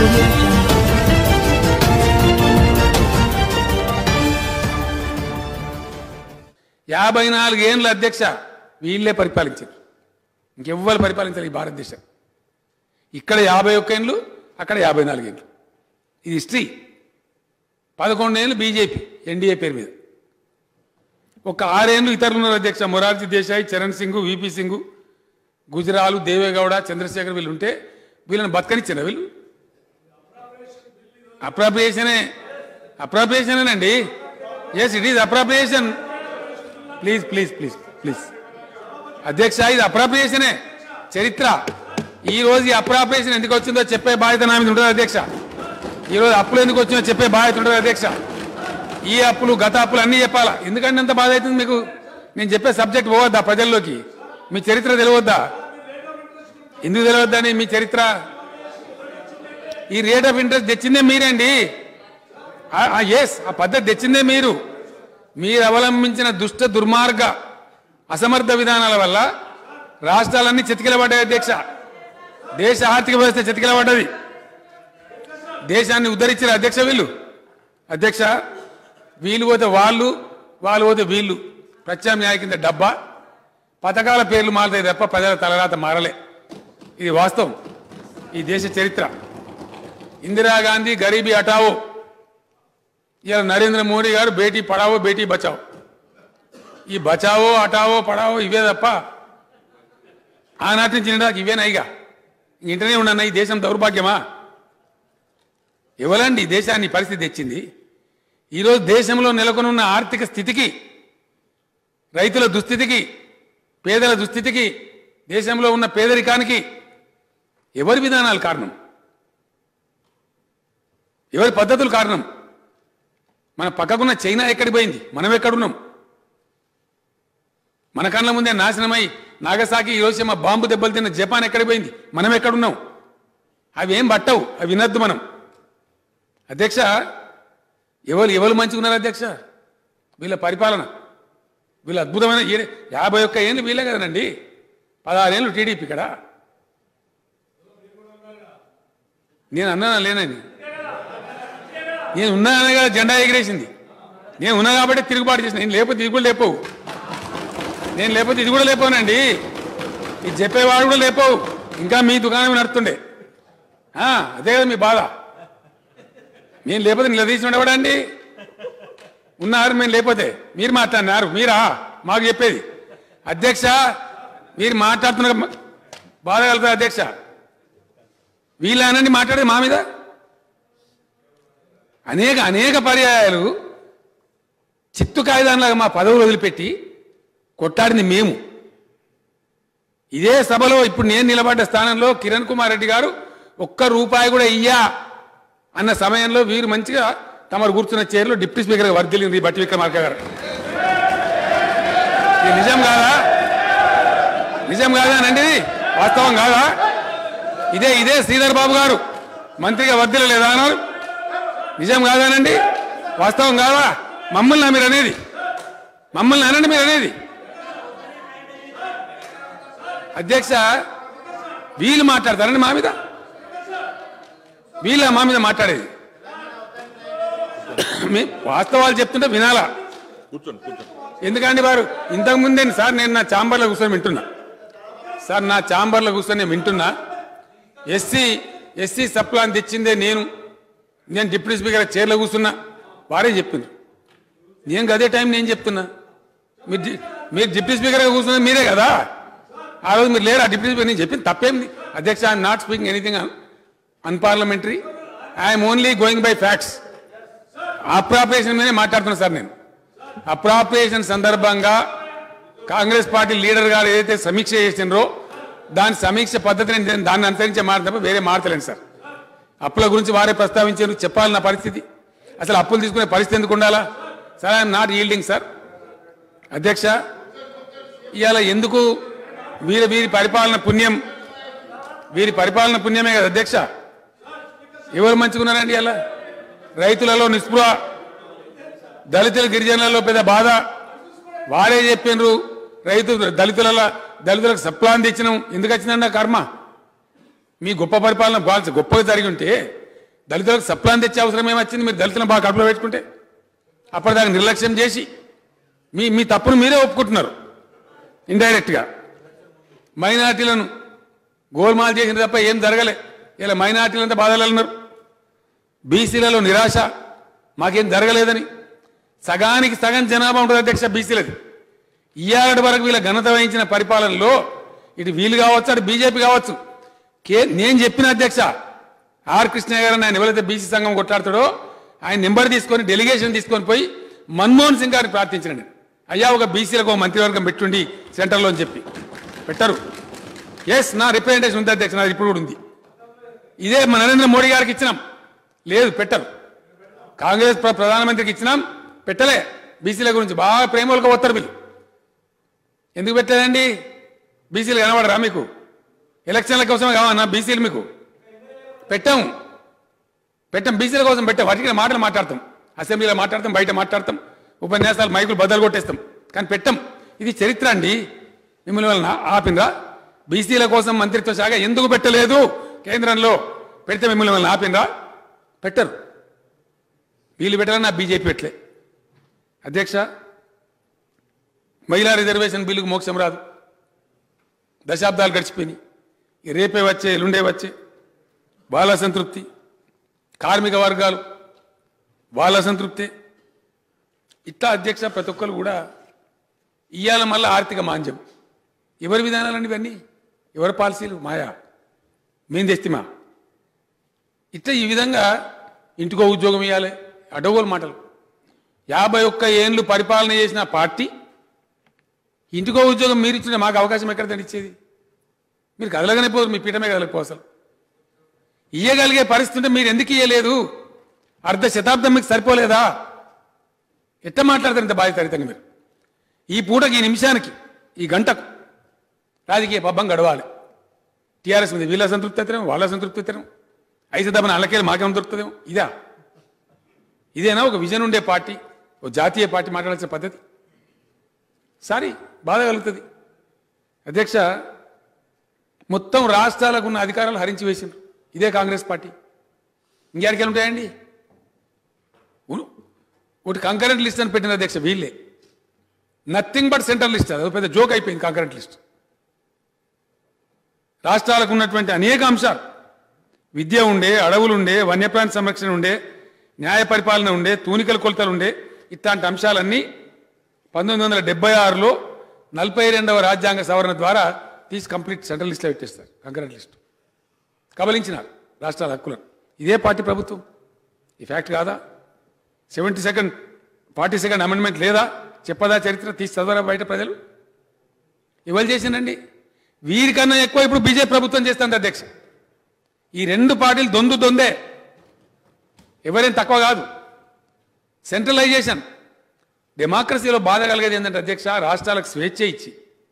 audio jungle. యాభై 54 ఏళ్ళ అధ్యక్ష వీళ్ళే పరిపాలించారు. ఇంకెవ్వరు పరిపాలించారు ఈ భారతదేశం. ఇక్కడ 51 ఏళ్ళు, అక్కడ 54 ఏళ్ళు. ఇది హిస్టరీ. 11 ఏళ్ళు బీజేపీ ఎన్డీఏ పేరు మీద. ఒక 6 ఏళ్ళు ఇతరులు ఉన్నారు అధ్యక్ష. మొరార్జీ దేశాయ్, చరణ్ సింగ్, విపి సింగ్, గుజరాలు, దేవేగౌడ, చంద్రశేఖర్ వీళ్ళు ఉంటే వీళ్ళని బతకనిచ్చారు. వీళ్ళు అప్రాప్రియేషనేనండి. Yes, it is appropriation. Please please please please అధ్యక్ష, ఇది అప్రాప్రియేషనే. చరిత్ర ఈ రోజు ఈ అప్రాప్రియేషన్ ఎందుకు వచ్చిందో చెప్పే బాధ్యత నా మీద ఉంటుంది అధ్యక్ష. ఈరోజు అప్పులు ఎందుకు వచ్చిందో చెప్పే బాధ్యత ఉంటుంది అధ్యక్ష. ఈ అప్పులు, గత అప్పులు అన్నీ చెప్పాలా. ఎందుకంటే అంత బాధ అవుతుంది మీకు? నేను చెప్పే సబ్జెక్ట్ పోవద్దా ప్రజల్లోకి? మీ చరిత్ర తెలియవద్దా? ఎందుకు తెలియవద్దని మీ చరిత్ర? ఈ రేట్ ఆఫ్ ఇంట్రెస్ట్ తెచ్చిందే మీరండి. ఎస్, ఆ పద్ధతి తెచ్చిందే మీరు. మీరు అవలంబించిన దుష్ట, దుర్మార్గ, అసమర్థ విధానాల వల్ల రాష్ట్రాలన్నీ చితికిలబడ్డాయి అధ్యక్ష. దేశ ఆర్థిక వ్యవస్థ చితికిలబడ్డది. దేశాన్ని ఉద్ధరించారు అధ్యక్ష వీళ్ళు. అధ్యక్ష, వీళ్ళు పోతే వాళ్ళు, వాళ్ళు పోతే వీళ్ళు. ప్రత్యామ్నాయ కింద డబ్బా. పథకాల పేర్లు మారుతాయి తప్ప ప్రజల తలరాత మారలే. ఇది వాస్తవం. ఈ దేశ చరిత్ర. ఇందిరాగాంధీ గరీబీ హటావో, ఇలా నరేంద్ర మోడీ గారు బేటీ పడావో, బేటీ బచావో. ఈ బచావో, హటావో, పడావో ఇవే తప్ప ఆనాటి నుంచి నిండా ఇవేనాయిగా. ఇంటనే ఉన్నా ఈ దేశం దౌర్భాగ్యమా? ఎవరండి ఈ దేశాన్ని పరిస్థితి తెచ్చింది? ఈరోజు దేశంలో నెలకొనున్న ఆర్థిక స్థితికి, రైతుల దుస్థితికి, పేదల దుస్థితికి, దేశంలో ఉన్న పేదరికానికి ఎవరి విధానాలు కారణం? ఎవరి పద్ధతులు కారణం? మన పక్కకున్న చైనా ఎక్కడికి పోయింది? మనం ఎక్కడున్నాం? మన కళ్ళ ముందే నాశనమై నాగసాకి, హిరోషిమా బాంబు దెబ్బలు తిన్న జపాన్ ఎక్కడికి పోయింది? మనం ఎక్కడున్నాం? అవి ఏం పట్టవు, అవి వినద్దు మనం. అధ్యక్ష, ఎవరు మంచిగా ఉన్నారు అధ్యక్ష? వీళ్ళ పరిపాలన, వీళ్ళ అద్భుతమైన 51 ఏళ్ళు వీళ్ళే కదనండి. 16 ఏళ్ళు టీడీపీ. ఇక్కడ నేను అన్నానా లేనని? నేను ఉన్నానే కదా జెండా ఎగిరేసింది. నేను ఉన్నా కాబట్టి తిరుగుబాటు చేసిన. నేను లేకపోతే ఇది కూడా లేపోవు. నేను లేకపోతే ఇది కూడా లేపోనండి. ఇది చెప్పేవాడు కూడా లేపోవు. ఇంకా మీ దుకాణం నడుతుండే. అదే కదా మీ బాధ. నేను లేకపోతే నిలదీసి ఉండవాడండి. ఉన్నారు, మేము లేకపోతే మీరు మాట్లాడినారు. మీరా మాకు చెప్పేది? అధ్యక్ష, మీరు మాట్లాడుతున్న బాధ కలుగుతుంది అధ్యక్ష. వీళ్ళనండి మాట్లాడేది మా మీద. అనేక పర్యాయాలు చిత్తు కాగితాలాగా మా పదవులు వదిలిపెట్టి కొట్టాడింది మేము. ఇదే సభలో ఇప్పుడు నేను నిలబడ్డ స్థానంలో కిరణ్ కుమార్ రెడ్డి గారు ₹1 కూడా ఇయ్యా అన్న సమయంలో వీరు మంచిగా తమరు కూర్చున్న చైర్లో డిప్యూటీ స్పీకర్గా వర్ధిల్లింది బట్టి విక్రమార్క గారు. ఇది నిజం కాదా? నిజం కాదా అనండి? వాస్తవం కాదా? ఇదే శ్రీధర్ బాబు గారు మంత్రిగా వర్ధిల్లలేదా అన్నారు? నిజం కాదానండి? వాస్తవం కాదా? మమ్మల్ని మీరు అనేది? మమ్మల్ని అనండి మీరు అనేది? అధ్యక్ష, వీళ్ళు మాట్లాడతారండి మా మీద? వీళ్ళ మా మీద మాట్లాడేది? వాస్తవాలు చెప్తుంటే వినాలా? ఎందుకంటే వారు ఇంతకుముందే సార్, నేను నా ఛాంబర్లో కూర్చొని వింటున్నా. సార్, నా ఛాంబర్లో కూర్చొని నేను వింటున్నా. ఎస్సీ సప్లాన్ తెచ్చిందే నేను డిప్యూటీ స్పీకర్ చైర్లో కూర్చున్నా. వారే చెప్పిండ్రు. నేను అదే టైం నేను చెప్తున్నా. మీరు డిప్యూటీ స్పీకర్గా కూర్చున్నది మీరే కదా. ఆ రోజు మీరు లేరా డిప్యూటీ స్పీకర్? నేను చెప్పింది తప్పేంది అధ్యక్ష? I'm not speaking anything unparliamentary. I'm only going by facts. Appropriation మీదే మాట్లాడుతున్నా సార్. నేను అప్రాప్రియేషన్ సందర్భంగా కాంగ్రెస్ పార్టీ లీడర్ గారు ఏదైతే సమీక్ష చేసినారో దాని సమీక్ష పద్ధతిని దాన్ని అనుసరించే మాట తప్ప వేరే మారతలేను సార్. అప్పుల గురించి వారే ప్రస్తావించారు. చెప్పాలి నా పరిస్థితి. అసలు అప్పులు తీసుకునే పరిస్థితి ఎందుకు ఉండాలా? Sir, I'm not yielding sir. అధ్యక్ష, ఇవాళ ఎందుకు వీరి పరిపాలన పుణ్యం, వీరి పరిపాలన పుణ్యమే కదా అధ్యక్ష. ఎవరు మంచుకున్నారండి ఇలా? రైతులలో నిస్పృహ, దళితుల గిరిజనులలో పెద్ద బాధ. వారే చెప్పినారు దళితులకు సప్లాన్ తెచ్చినాం. ఎందుకు వచ్చిందండి కర్మ? మీ గొప్ప పరిపాలన గొప్పగా జరిగి ఉంటే దళితులకు సప్లాన్ తెచ్చే అవసరం ఏమొచ్చింది? మీరు దళితులను బాగా కడుపులో పెట్టుకుంటే అప్పటిదాకా నిర్లక్ష్యం చేసి మీ తప్పును మీరే ఒప్పుకుంటున్నారు ఇండైరెక్ట్గా. మైనార్టీలను గోల్మాల్ చేసిన తప్ప ఏం జరగలే. ఇలా మైనార్టీలంతా బాధలు ఉన్నారు. బీసీలలో నిరాశ, మాకేం జరగలేదని. సగానికి సగం జనాభా ఉంటుంది అధ్యక్ష బీసీలది. ఇయ్యాలటి వరకు వీళ్ళ ఘనత వహించిన పరిపాలనలో ఇటు వీళ్ళు కావచ్చు, అటు బీజేపీ కావచ్చు. నేను చెప్పిన అధ్యక్ష ఆర్ కృష్ణయ్య గారు ఆయన ఎవరైతే బీసీ సంఘం కొట్లాడతాడో ఆయన నెంబర్ తీసుకొని డెలిగేషన్ తీసుకొని పోయి మన్మోహన్ సింగ్ గారిని ప్రార్థించండి. అయ్యా ఒక బీసీలకు ఒక మంత్రివర్గం పెట్టుండి సెంటర్లో అని చెప్పి పెట్టరు. ఎస్, నా రిప్రజెంటేషన్ ఉంది అధ్యక్ష, నాది ఇప్పుడు కూడా ఉంది. ఇదే మన నరేంద్ర మోడీ గారికి ఇచ్చినాం, లేదు పెట్టరు. కాంగ్రెస్ ప్రధానమంత్రికి ఇచ్చినాం, పెట్టలే. బీసీల గురించి బాగా ప్రేమలుగా వస్తారు వీళ్ళు. ఎందుకు పెట్టలేదండి? బీసీలు కనబడరా మీకు? ఎలక్షన్ల కోసం కావన్నా బీసీలు మీకు? పెట్టాం. బీసీల కోసం పెట్టాం. వాటికి మాటలు మాట్లాడతాం, అసెంబ్లీలో మాట్లాడతాం, బయట మాట్లాడతాం, ఉపన్యాసాలు మైకులు బద్దలు కొట్టేస్తాం, కానీ పెట్టాం. ఇది చరిత్ర అండి. మిమ్మల్ని వలన ఆపినరా? బీసీల కోసం మంత్రిత్వ శాఖ ఎందుకు పెట్టలేదు కేంద్రంలో? పెడితే మిమ్మల్ని వలన ఆపినరా? పెట్టరు. వీళ్ళు పెట్టాలని నా బీజేపీ పెట్టలే. అధ్యక్ష, మహిళా రిజర్వేషన్ బిల్లుకు మోక్షం రాదు. దశాబ్దాలు గడిచిపోయినాయి. రేపే వచ్చే, ఎల్లుండే వచ్చే. వాళ్ళ సంతృప్తి, కార్మిక వర్గాలు వాళ్ళ సంతృప్తి. ఇట్లా అధ్యక్ష ప్రతి ఒక్కరు కూడా ఇయ్యాల మళ్ళీ ఆర్థిక మాంద్యం. ఎవరి విధానాలండి ఇవన్నీ? ఎవరి పాలసీలు? మాయా, మేము తెస్తిమా. ఇట్లా ఈ విధంగా ఇంటికో ఉద్యోగం ఇవ్వాలి, అడవుల మాటలు. 51 ఏళ్ళు పరిపాలన చేసిన పార్టీ ఇంటికో ఉద్యోగం మీరు ఇచ్చిన మాకు అవకాశం ఎక్కడ ఇచ్చేది? మీరు కదలగానే పోదు, మీ పీఠమే కదలకపో. అసలు ఇయ్యగలిగే పరిస్థితి ఉంటే మీరు ఎందుకు ఇయ్యలేదు? అర్ధ శతాబ్దం మీకు సరిపోలేదా? ఎట్లా మాట్లాడతారు ఇంత బాధ్యతరితంగా మీరు? ఈ పూటకి, ఈ నిమిషానికి, ఈ గంటకు రాజకీయ పబ్బం గడవాలి. టీఆర్ఎస్ మీద వీళ్ళ సంతృప్తి అవుతారేమో, వాళ్ళ సంతృప్తి అవుతారేమో, అయితే తప్పని అల్లకేళ్ళు మాకేమో దొరుకుతుందేమో. ఇదేనా ఒక విజన్ ఉండే పార్టీ, ఒక జాతీయ పార్టీ మాట్లాడాల్సిన పద్ధతి? సారీ, బాధ కలుగుతుంది. అధ్యక్ష, మొత్తం రాష్ట్రాలకు ఉన్న అధికారాలు హరించి వేసిండ్రు ఇదే కాంగ్రెస్ పార్టీ. ఇంకెక్కడికి ఉంటాయండి? ఒకటి కంకరెంట్ లిస్ట్ అని పెట్టిన అధ్యక్ష వీళ్ళే. Nothing but central list. అది పెద్ద జోక్ అయిపోయింది కంకరెంట్ లిస్ట్. రాష్ట్రాలకు ఉన్నటువంటి అనేక అంశాలు, విద్య ఉండే, అడవులుండే, వన్యప్రాణి సంరక్షణ ఉండే, న్యాయ పరిపాలన ఉండే, తూనికల కొలతలు ఉండే, ఇట్లాంటి అంశాలన్నీ 1976లో 42వ రాజ్యాంగ సవరణ ద్వారా తీసి కంప్లీట్ సెంట్రల్ లిస్ట్లో పెట్టేస్తారు. కంకరెంట్ లిస్టు కబలించినారు రాష్ట్రాల హక్కులను. ఇదే పార్టీ ప్రభుత్వం. ఈ ఫ్యాక్ట్ కాదా? 42nd అమెండ్మెంట్ లేదా? చెప్పదా చరిత్ర? తీసి చదవరా బయట ప్రజలు? ఇవాళ చేసిందండి. వీరికన్నా ఎక్కువ ఇప్పుడు బీజేపీ ప్రభుత్వం చేస్తుంది అధ్యక్ష. ఈ రెండు పార్టీలు దొందే, ఎవరేం తక్కువ కాదు. సెంట్రలైజేషన్. డెమోక్రసీలో బాధ కలిగేది ఏంటంటే అధ్యక్ష, రాష్ట్రాలకు స్వేచ్ఛ ఇచ్చి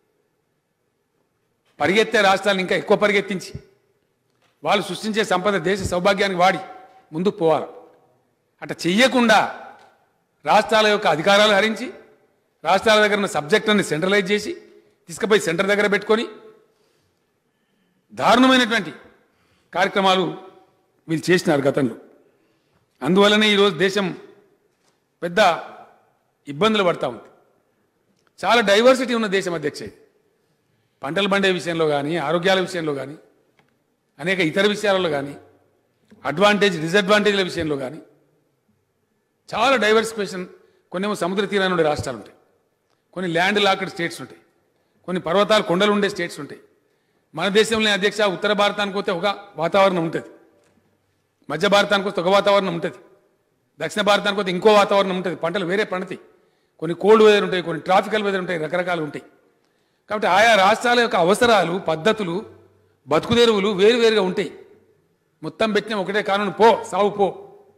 పరిగెత్తే రాష్ట్రాలను ఇంకా ఎక్కువ పరిగెత్తించి వాళ్ళు సృష్టించే సంపద దేశ సౌభాగ్యానికి వాడి ముందుకు పోవాలి. అట్లా చెయ్యకుండా రాష్ట్రాల యొక్క అధికారాలు హరించి రాష్ట్రాల దగ్గర ఉన్న సబ్జెక్టులను సెంట్రలైజ్ చేసి తీసుకుపోయి సెంటర్ దగ్గర పెట్టుకొని దారుణమైనటువంటి కార్యక్రమాలు వీళ్ళు చేసినారు గతంలో. అందువల్లనే ఈరోజు దేశం పెద్ద ఇబ్బందులు పడతా ఉంది. చాలా డైవర్సిటీ ఉన్న దేశం అధ్యక్ష. పంటలు పండే విషయంలో కానీ, ఆరోగ్యాల విషయంలో కానీ, అనేక ఇతర విషయాలలో కానీ, అడ్వాంటేజ్ డిసడ్వాంటేజ్ల విషయంలో కానీ చాలా డైవర్సిఫికేషన్. కొన్నేమో సముద్ర తీరాన్ని ఉండే రాష్ట్రాలు ఉంటాయి, కొన్ని ల్యాండ్ లాక్డ్ స్టేట్స్ ఉంటాయి, కొన్ని పర్వతాలు కొండలు ఉండే స్టేట్స్ ఉంటాయి. మన దేశంలో అధ్యక్ష ఉత్తర భారతానికి వస్తే ఒక వాతావరణం ఉంటుంది, మధ్య భారతానికి వస్తే ఒక వాతావరణం ఉంటుంది, దక్షిణ భారతానికి వస్తే ఇంకో వాతావరణం ఉంటుంది. పంటలు వేరే పండుతాయి, కొన్ని కోల్డ్ వెదర్ ఉంటాయి, కొన్ని ట్రాపికల్ వెదర్ ఉంటాయి, రకరకాలు ఉంటాయి. కాబట్టి ఆయా రాష్ట్రాల యొక్క అవసరాలు, పద్ధతులు, బతుకుదెరువులు వేరువేరుగా ఉంటాయి. మొత్తం పెట్టిన ఒకటే కానూను, పో సాగు పో.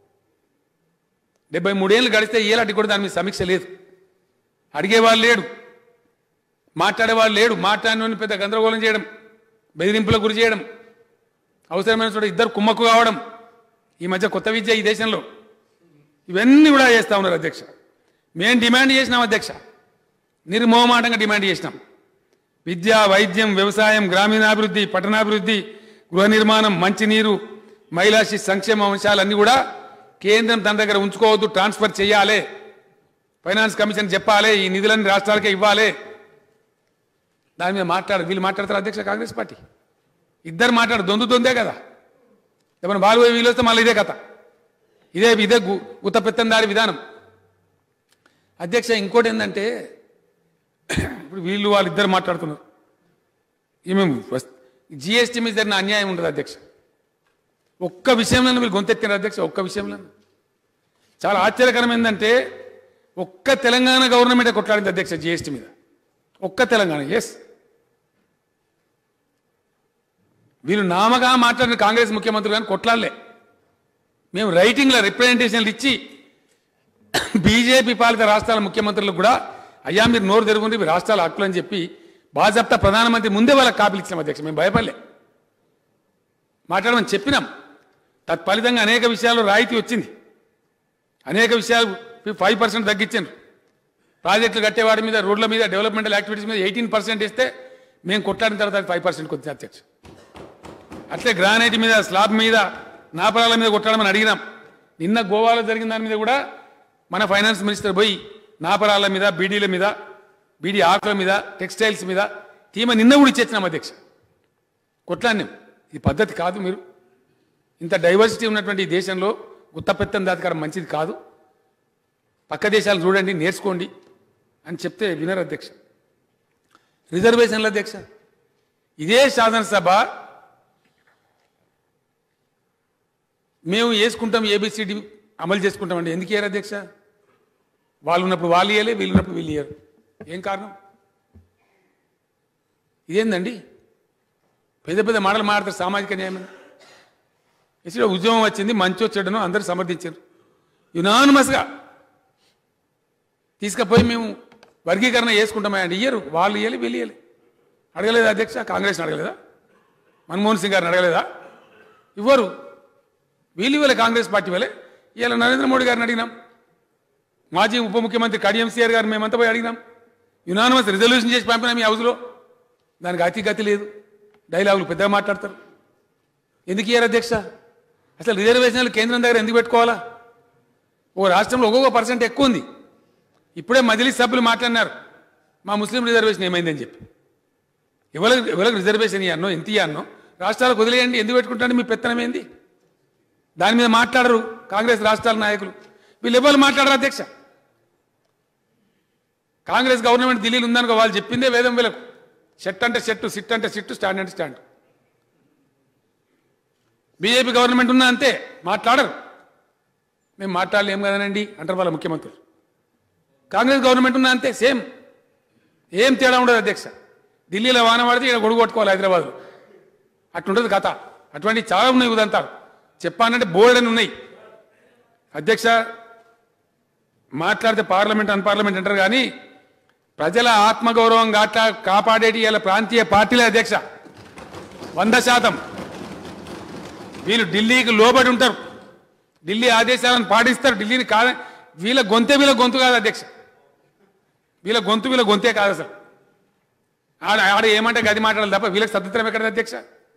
73 ఏళ్ళు గడిస్తే ఏలాంటి కూడా దాని మీద సమీక్ష లేదు, అడిగేవాళ్ళు లేడు, మాట్లాడేవాళ్ళు లేడు. మాట్లాడిన పెద్ద గందరగోళం చేయడం, బెదిరింపులకు గురి చేయడం, అవసరమైన చోట ఇద్దరు కుమ్మక్కు కావడం ఈ మధ్య కొత్త విద్య ఈ దేశంలో. ఇవన్నీ కూడా చేస్తూ ఉన్నారు అధ్యక్ష. మేము డిమాండ్ చేసినాం అధ్యక్ష, నిర్మోహమాటంగా డిమాండ్ చేసినాం. విద్య, వైద్యం, వ్యవసాయం, గ్రామీణాభివృద్ధి, పట్టణాభివృద్ధి, గృహ నిర్మాణం, మంచినీరు, మహిళా శిశు సంక్షేమ అంశాలన్నీ కూడా కేంద్రం తన దగ్గర ఉంచుకోవద్దు, ట్రాన్స్ఫర్ చేయాలి, ఫైనాన్స్ కమిషన్ చెప్పాలి, ఈ నిధులన్నీ రాష్ట్రాలకే ఇవ్వాలి. దాని మీద వీళ్ళు మాట్లాడతారు అధ్యక్ష కాంగ్రెస్ పార్టీ. ఇద్దరు దొందే కదా. ఏమన్నా వాళ్ళు వీళ్ళు వస్తే మళ్ళీ ఇదే కథ, ఇదే గుత్త పెత్తందారి విధానం. అధ్యక్ష ఇంకోటి ఏంటంటే ఇప్పుడు వాళ్ళు ఇద్దరు మాట్లాడుతున్నారు. మేము జిఎస్టీ మీద జరిగిన అన్యాయం ఉండదు అధ్యక్ష. ఒక్క విషయంలో మీరు గొంతెత్తినారు అధ్యక్ష. ఒక్క విషయంలో చాలా ఆశ్చర్యకరం ఏంటంటే ఒక్క తెలంగాణ గవర్నమెంటే కొట్లాడింది అధ్యక్ష జిఎస్టీ మీద. ఒక్క తెలంగాణ. ఎస్, వీళ్ళు నామగా మాట్లాడిన కాంగ్రెస్ ముఖ్యమంత్రులు కానీ కొట్లాడలే. మేము రైటింగ్లో రిప్రజెంటేషన్లు ఇచ్చి బీజేపీ పాలిత రాష్ట్రాల ముఖ్యమంత్రులకు కూడా అయ్యా మీరు నోరు తెరుగుండి మీ రాష్ట్రాల హక్కులు అని చెప్పి బాజప్తా ప్రధానమంత్రి ముందే వాళ్ళకి కాపీలు ఇచ్చాం అధ్యక్ష. మేము భయపడలే, మాట్లాడమని చెప్పినాం. తత్ఫలితంగా అనేక విషయాల్లో రాయితీ వచ్చింది. అనేక విషయాలు 5% తగ్గించారు. ప్రాజెక్టులు కట్టేవాడి మీద, రోడ్ల మీద, డెవలప్మెంటల్ యాక్టివిటీస్ మీద 18% ఇస్తే మేము కొట్లాడిన తర్వాత 5% వచ్చింది అధ్యక్ష. అట్లే గ్రానైట్ మీద, స్లాబ్ మీద, నాపరాల మీద కొట్టాడమని అడిగినాం. నిన్న గోవాలో జరిగిన దాని మీద కూడా మన ఫైనాన్స్ మినిస్టర్ పోయి నాపరాల మీద, బీడీల మీద, బీడీ ఆకుల మీద, టెక్స్టైల్స్ మీద థీమ నిన్న కూడా ఇచ్చేచ్చినాం అధ్యక్ష. కొట్లాడినాం. ఇది పద్ధతి కాదు. మీరు ఇంత డైవర్సిటీ ఉన్నటువంటి ఈ దేశంలో గుత్త పెత్తందాధికారం మంచిది కాదు. పక్క దేశాలు చూడండి, నేర్చుకోండి అని చెప్తే వినరు అధ్యక్ష. రిజర్వేషన్ల అధ్యక్ష, ఇదే శాసనసభ మేము వేసుకుంటాం, ఏబిసిడి అమలు చేసుకుంటామండి. ఎందుకు ఇయ్యారు అధ్యక్ష? వాళ్ళు ఉన్నప్పుడు వాళ్ళు ఇయ్యలే, వీళ్ళు ఉన్నప్పుడు వీళ్ళు ఇయ్యారు. ఏం కారణం? ఇదేందండి? పెద్ద పెద్ద మాటలు మాట్లాడతారు సామాజిక న్యాయం. ఎస్సీ ఉద్యమం వచ్చింది, మంచి వచ్చాడను అందరూ సమర్థించారు. యునానిమస్గా తీసుకుపోయి మేము వర్గీకరణ చేసుకుంటామా అండి. ఇయ్యరు. వాళ్ళు ఇయ్యాలి, వీళ్ళు ఇయ్యాలి. అడగలేదా అధ్యక్ష? కాంగ్రెస్ని అడగలేదా? మన్మోహన్ సింగ్ గారిని అడగలేదా? ఇవ్వరు. వీళ్ళు ఇవ్వలే, కాంగ్రెస్ పార్టీ వల్లే. ఇవాళ నరేంద్ర మోడీ గారిని అడిగినాం, మాజీ ఉప ముఖ్యమంత్రి కడియంసీఆర్ గారు మేమంతా పోయి అడిగినాం. యునానిమస్ రిజల్యూషన్ చేసి పంపినాం ఈ హౌస్లో. దానికి అతి లేదు. డైలాగులు పెద్దగా మాట్లాడతారు. ఎందుకు ఇయ్యారు అధ్యక్ష? అసలు రిజర్వేషన్లు కేంద్రం దగ్గర ఎందుకు పెట్టుకోవాలా? ఓ రాష్ట్రంలో ఒక్కొక్క % ఎక్కువ ఉంది. ఇప్పుడే మజ్లిస్ సభ్యులు మాట్లాడినారు, మా ముస్లిం రిజర్వేషన్ ఏమైందని చెప్పి. ఎవరికి రిజర్వేషన్ ఇవ్వన్నో, ఎంత ఇవ్వన్నో రాష్ట్రాలకు వదిలేయండి, ఎందుకు పెట్టుకుంటాను? మీ పెత్తనం ఏంది? దాని మీద మాట్లాడరు కాంగ్రెస్ రాష్ట్రాల నాయకులు. వీళ్ళు ఎవరు మాట్లాడరు అధ్యక్ష. కాంగ్రెస్ గవర్నమెంట్ ఢిల్లీలో ఉందనుకో, వాళ్ళు చెప్పిందే వేదం వీళ్ళకు. షెట్ అంటే షెట్టు, సిట్ అంటే సిట్టు, స్టాండ్ అంటే స్టాండ్. బీజేపీ గవర్నమెంట్ ఉన్నా అంతే, మాట్లాడరు. మేము మాట్లాడలేం కదనండి అంటారు వాళ్ళ ముఖ్యమంత్రులు. కాంగ్రెస్ గవర్నమెంట్ ఉన్నా అంతే, సేమ్. ఏం తేడా ఉండదు అధ్యక్ష. ఢిల్లీలో వాన పడితే ఇక్కడ గొడుగు కొట్టుకోవాలి హైదరాబాద్లో. అట్లుంటుంది కథ. అటువంటి చాలా ఉన్నాయి ఉదంతాలు. చెప్పానంటే బోర్డు అని ఉన్నాయి అధ్యక్ష. మాట్లాడితే పార్లమెంట్ అన్పార్లమెంట్ అంటారు కానీ ప్రజల ఆత్మగౌరవం కాపాడేటి ఇలా ప్రాంతీయ పార్టీలే అధ్యక్ష. 100%. వీళ్ళు ఢిల్లీకి లోబడి ఉంటారు, ఢిల్లీ ఆదేశాలను పాటిస్తారు. ఢిల్లీని కాదు, వీళ్ళ గొంతు కాదు అధ్యక్ష. వీళ్ళ గొంతే కాదు అసలు. ఆడ ఏమంటే గది మాట్లాడాలి తప్ప వీళ్ళకి స్వతంత్రం ఎక్కడ అధ్యక్ష?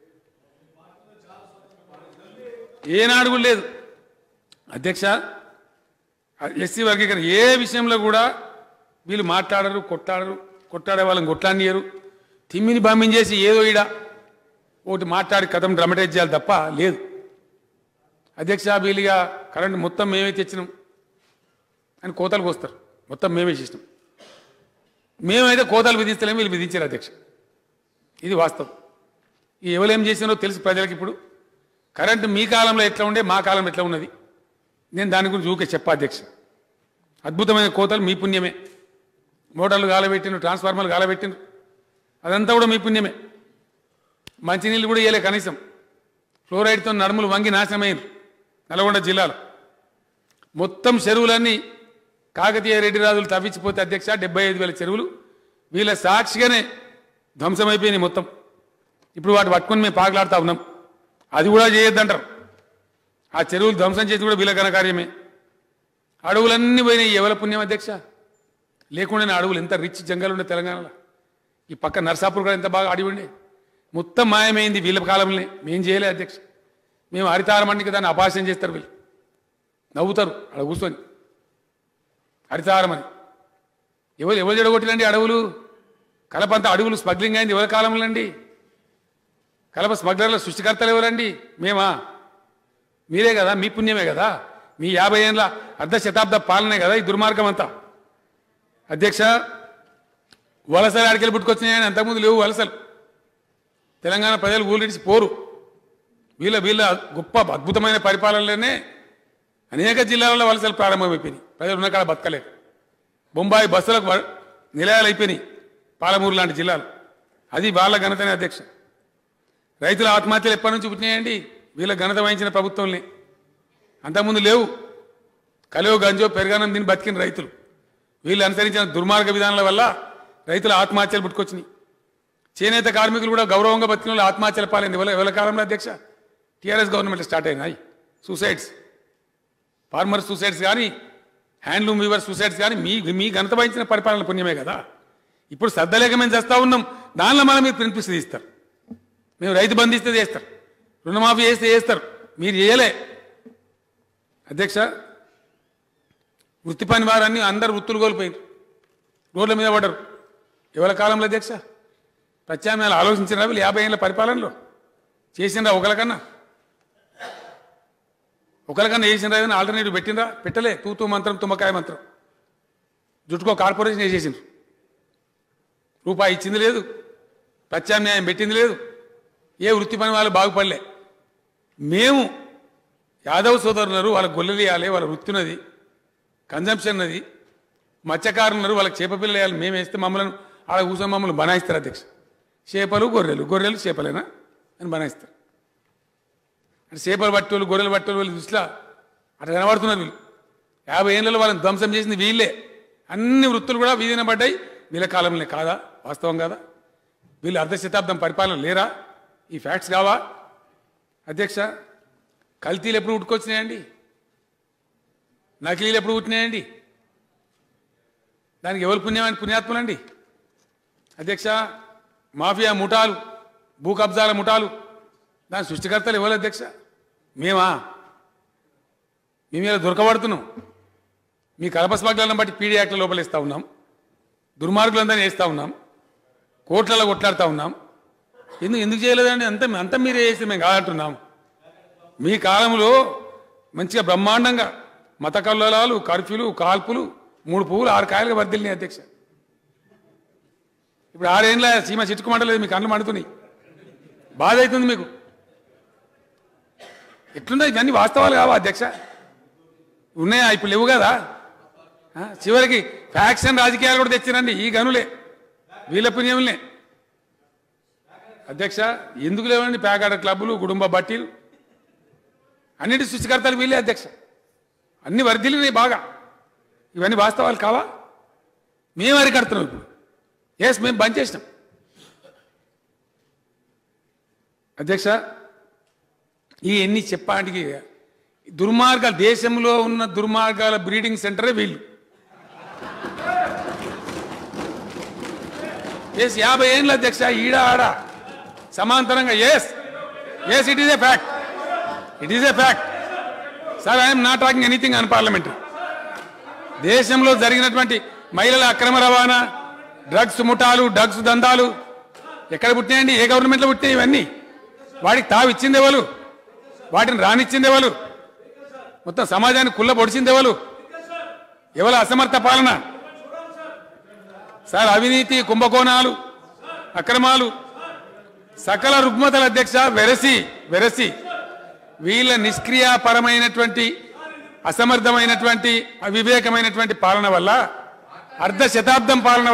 ఏనాడు కూడా లేదు అధ్యక్ష. ఎస్సీ వర్గీకరణ ఏ విషయంలో కూడా వీళ్ళు మాట్లాడరు, కొట్లాడే వాళ్ళని కొట్లాడియరు. తిమ్మిని బంధించేసి ఏదో ఈడ ఒకటి మాట్లాడి కథం డ్రమటైజ్ చేయాలి తప్ప లేదు అధ్యక్ష. వీళ్ళుగా కరెంట్ మొత్తం మేమే తెచ్చినాం అని కోతలకు వస్తారు. మొత్తం మేమే చేసినాం. మేమైతే కోతలు విధిస్తలేము, వీళ్ళు విధించారు అధ్యక్ష. ఇది వాస్తవం. ఈ ఎవరేం చేసినారో తెలుసు ప్రజలకు. ఇప్పుడు కరెంటు మీ కాలంలో ఎట్లా ఉండే, మా కాలంలో ఎట్లా ఉన్నది, నేను దాని గురించి ఊకే చెప్పా అధ్యక్ష. అద్భుతమైన కోతలు మీ పుణ్యమే. మోటార్లు గాలబెట్టిండ్రు, ట్రాన్స్ఫార్మర్లు గాలబెట్టిండ్రు, అదంతా కూడా మీ పుణ్యమే. మంచినీళ్ళు కూడా ఇవ్వలే కనీసం. ఫ్లోరైడ్తో నడుములు వంగి నాశనమైంది నల్గొండ జిల్లాలో. మొత్తం చెరువులన్నీ కాకతీయ రెడ్డి రాజులు తవ్వించిపోతే అధ్యక్ష 75,000 చెరువులు వీళ్ళ సాక్షిగానే ధ్వంసమైపోయినాయి మొత్తం. ఇప్పుడు వాటి పట్టుకొని మేము పాకులాడుతూ ఉన్నాం. అది కూడా చేయొద్దంటారు. ఆ చెరువులు ధ్వంసం చేసి కూడా వీళ్ళ ఘనకార్యమే. అడవులన్నీ పోయినాయి. ఎవల పుణ్యం అధ్యక్ష? లేకుండా అడవులు ఎంత రిచ్ జంగల్ ఉండే తెలంగాణలో. ఈ పక్క నర్సాపూర్ కూడా ఎంత బాగా అడవి ఉండే. మొత్తం మాయమైంది వీళ్ళ కాలంలో. మేం చేయలే అధ్యక్ష. మేము హరితారమణికి దాన్ని అపాస్యం చేస్తారు, వీళ్ళు నవ్వుతారు అక్కడ కూర్చొని. హరితారమని ఎవరు జడగొట్టిలండి అడవులు? కలపంతా అడవులు స్మగ్లింగ్ అయింది ఎవరి కాలంలో అండి? కలప స్మగ్లర్ల సృష్టికర్తలు ఎవరండి? మేమా? మీరే కదా, మీ పుణ్యమే కదా, మీ 50 ఏళ్ళ అర్ధ శతాబ్ద పాలనే కదా ఈ దుర్మార్గం అంతా. అధ్యక్ష, వలసలు ఆడికెళ్ళి పుట్టుకొచ్చినాయని అంతకుముందు లేవు వలసలు. తెలంగాణ ప్రజలు ఊళ్ళిడిచి పోరు. వీళ్ళ గొప్ప అద్భుతమైన పరిపాలనలోనే అనేక జిల్లాలలో వలసలు ప్రారంభమైపోయినాయి. ప్రజలు ఉన్న కాడ బతకలేరు. బొంబాయి బస్సులకు నిలయాలు అయిపోయినాయి పాలమూరు లాంటి జిల్లాలు. అది వాళ్ళ ఘనతనే అధ్యక్ష. రైతుల ఆత్మహత్యలు ఎప్పటి నుంచి పుట్టినాయండి? వీళ్ళ ఘనత వహించిన ప్రభుత్వంలో. అంతకుముందు లేవు. కలియో గంజో పెరగానం దీన్ని బతికిన రైతులు. వీళ్ళు అనుసరించిన దుర్మార్గ విధానాల వల్ల రైతుల ఆత్మహత్యలు పుట్టుకొచ్చినాయి. చేనేత కార్మికులు కూడా గౌరవంగా బతికిన వాళ్ళు ఆత్మహత్యల పాలైంది ఎవరి కాలంలో అధ్యక్ష? టీఆర్ఎస్ గవర్నమెంట్ స్టార్ట్ అయినాయి సూసైడ్స్. ఫార్మర్ సూసైడ్స్ కానీ, హ్యాండ్లూమ్ వీవర్ సూసైడ్స్ కానీ మీ ఘనత వహించిన పరిపాలన పుణ్యమే కదా. ఇప్పుడు సర్దలేక మేము చేస్తూ ఉన్నాం. దానిలో మనం మీరు ప్రిన్సిపల్స్ తీస్తారు. మేము రైతు బంధిస్తే చేస్తారు, రుణమాఫీ చేస్తే చేస్తారు, మీరు చేయలే అధ్యక్ష. వృత్తి పని వారన్నీ అందరు వృత్తులు కోల్పోయారు, రోడ్ల మీద పడ్డరు. ఎవరి కాలంలో అధ్యక్ష? ప్రత్యామ్నాయాలు ఆలోచించినా వీళ్ళు 50 ఏళ్ళ పరిపాలనలో చేసినరా? ఒకరికన్నా చేసినరా? ఏదైనా ఆల్టర్నేటివ్ పెట్టినరా? పెట్టలే. తూతూ మంత్రం తుమ్మకాయ మంత్రం. జుట్టుకో కార్పొరేషన్ వేసేసిండ్రు. రూపాయి ఇచ్చింది లేదు, ప్రత్యామ్నాయం పెట్టింది లేదు, ఏ వృత్తి పని వాళ్ళు బాగుపడలే. మేము యాదవ్ సోదరున్నారు, వాళ్ళకి గొల్లలు వేయాలి, వాళ్ళ వృత్తి ఉన్నది, కన్జంప్షన్ ఉన్నది. మత్స్యకారులు ఉన్నారు, వాళ్ళకి చేప పిల్లలు వేయాలి. మేము వేస్తే మమ్మల్ని ఆడ కూర్చొని మమ్మల్ని బనాయిస్తారు అధ్యక్ష. చేపలు గొర్రెలు చేపలేనా అని బనాయిస్తారు. అంటే చేపలు పట్టేవాళ్ళు గొర్రెలు పట్టేవాళ్ళు వీళ్ళు దృష్టిలో అట్లా కనబడుతున్నారు. వీళ్ళు 50 ఏళ్ళలో వాళ్ళని ధ్వంసం చేసింది వీళ్ళే. అన్ని వృత్తులు కూడా వీధిన పడ్డాయి వీళ్ళ కాలంలో. కాదా? వాస్తవం కాదా? వీళ్ళు అర్ధ శతాబ్దం పరిపాలన లేరా? ఈ ఫ్యాక్ట్స్ కావా అధ్యక్ష? కల్తీలు ఎప్పుడు పుట్టుకొచ్చినాయండి? నకిలీలు ఎప్పుడు పుట్టినాయండి? దానికి ఎవరు పుణ్యాత్ములండి అధ్యక్ష? మాఫియా ముఠాలు, భూ కబ్జాల ముఠాలు, దాని సృష్టికర్తలు ఎవరు అధ్యక్ష? మేమా? మేము ఇలా దొరకబడుతున్నాం. మీ కలప స్మగ్లర్లను బట్టి పీడీ యాక్ట్ల లోపల ఇస్తూ ఉన్నాం, దుర్మార్గులందరినీ వేస్తూ ఉన్నాం, కోట్లలో కొట్లాడుతూ ఉన్నాం. ఎందుకు చేయలేదండి? అంతా మీరే చేసి మేము కాదంటున్నాం. మీ కాలంలో మంచిగా బ్రహ్మాండంగా మత కల్లోలాలు, కర్ఫ్యూలు, కాల్పులు, 3 పువ్వులు 6 కాయలుగా వర్దిల్ని అధ్యక్ష. ఇప్పుడు 6 ఏళ్ళ సీమ చిట్టుకుమంటలేదు, మీ కళ్ళు మండుతున్నాయి, బాధ అవుతుంది మీకు. ఎట్లున్నాయి ఇవన్నీ? వాస్తవాలు కావా అధ్యక్ష? ఉన్నాయా? ఇప్పుడు లేవు కదా. చివరికి ఫ్యాక్షన్ రాజకీయాలు కూడా తెచ్చినండి ఈ గనులే, వీళ్ళ పుణ్యములనే అధ్యక్ష. ఎందుకు లేవండి పేకాట క్లబ్బులు, కుటుంబ బట్టీలు, అన్నిటి సృష్టికర్తలు వీళ్ళే అధ్యక్ష. అన్ని వర్ధిల్లినాయి బాగా. ఇవన్నీ వాస్తవాలు కావా? మేము అరికడుతున్నాం ఇప్పుడు. మేము బంద్ చేసినాం అధ్యక్ష. ఈ ఎన్ని చెప్పడానికి దుర్మార్గాలు, దేశంలో ఉన్న దుర్మార్గాల బ్రీడింగ్ సెంటరే వీళ్ళు. 50 ఏళ్ళ అధ్యక్ష, ఈడ ఆడ సమాంతరంగా. It is a fact sir. I'm not talking anything unparliamentary. దేశంలో జరిగినటువంటి మహిళల అక్రమ రవాణా, డ్రగ్స్ ముఠాలు, డ్రగ్స్ దందాలు ఎక్కడ పుట్టినాయండి? ఏ గవర్నమెంట్లో పుట్టినాయి ఇవన్నీ? వాడికి తావు ఇచ్చింది ఎవరు? వాటిని రానిచ్చింది ఎవరు? మొత్తం సమాజాన్ని కుళ్ళ పొడిచింది ఎవరు? ఎవరు అసమర్థ పాలన సార్? అవినీతి, కుంభకోణాలు, అక్రమాలు, సకల రుగ్మతల అధ్యక్ష వెరసి వీళ్ళ నిష్క్రియాపరమైనటువంటి, అసమర్థమైనటువంటి, అవివేకమైనటువంటి పాలన వల్ల, అర్ధ శతాబ్దం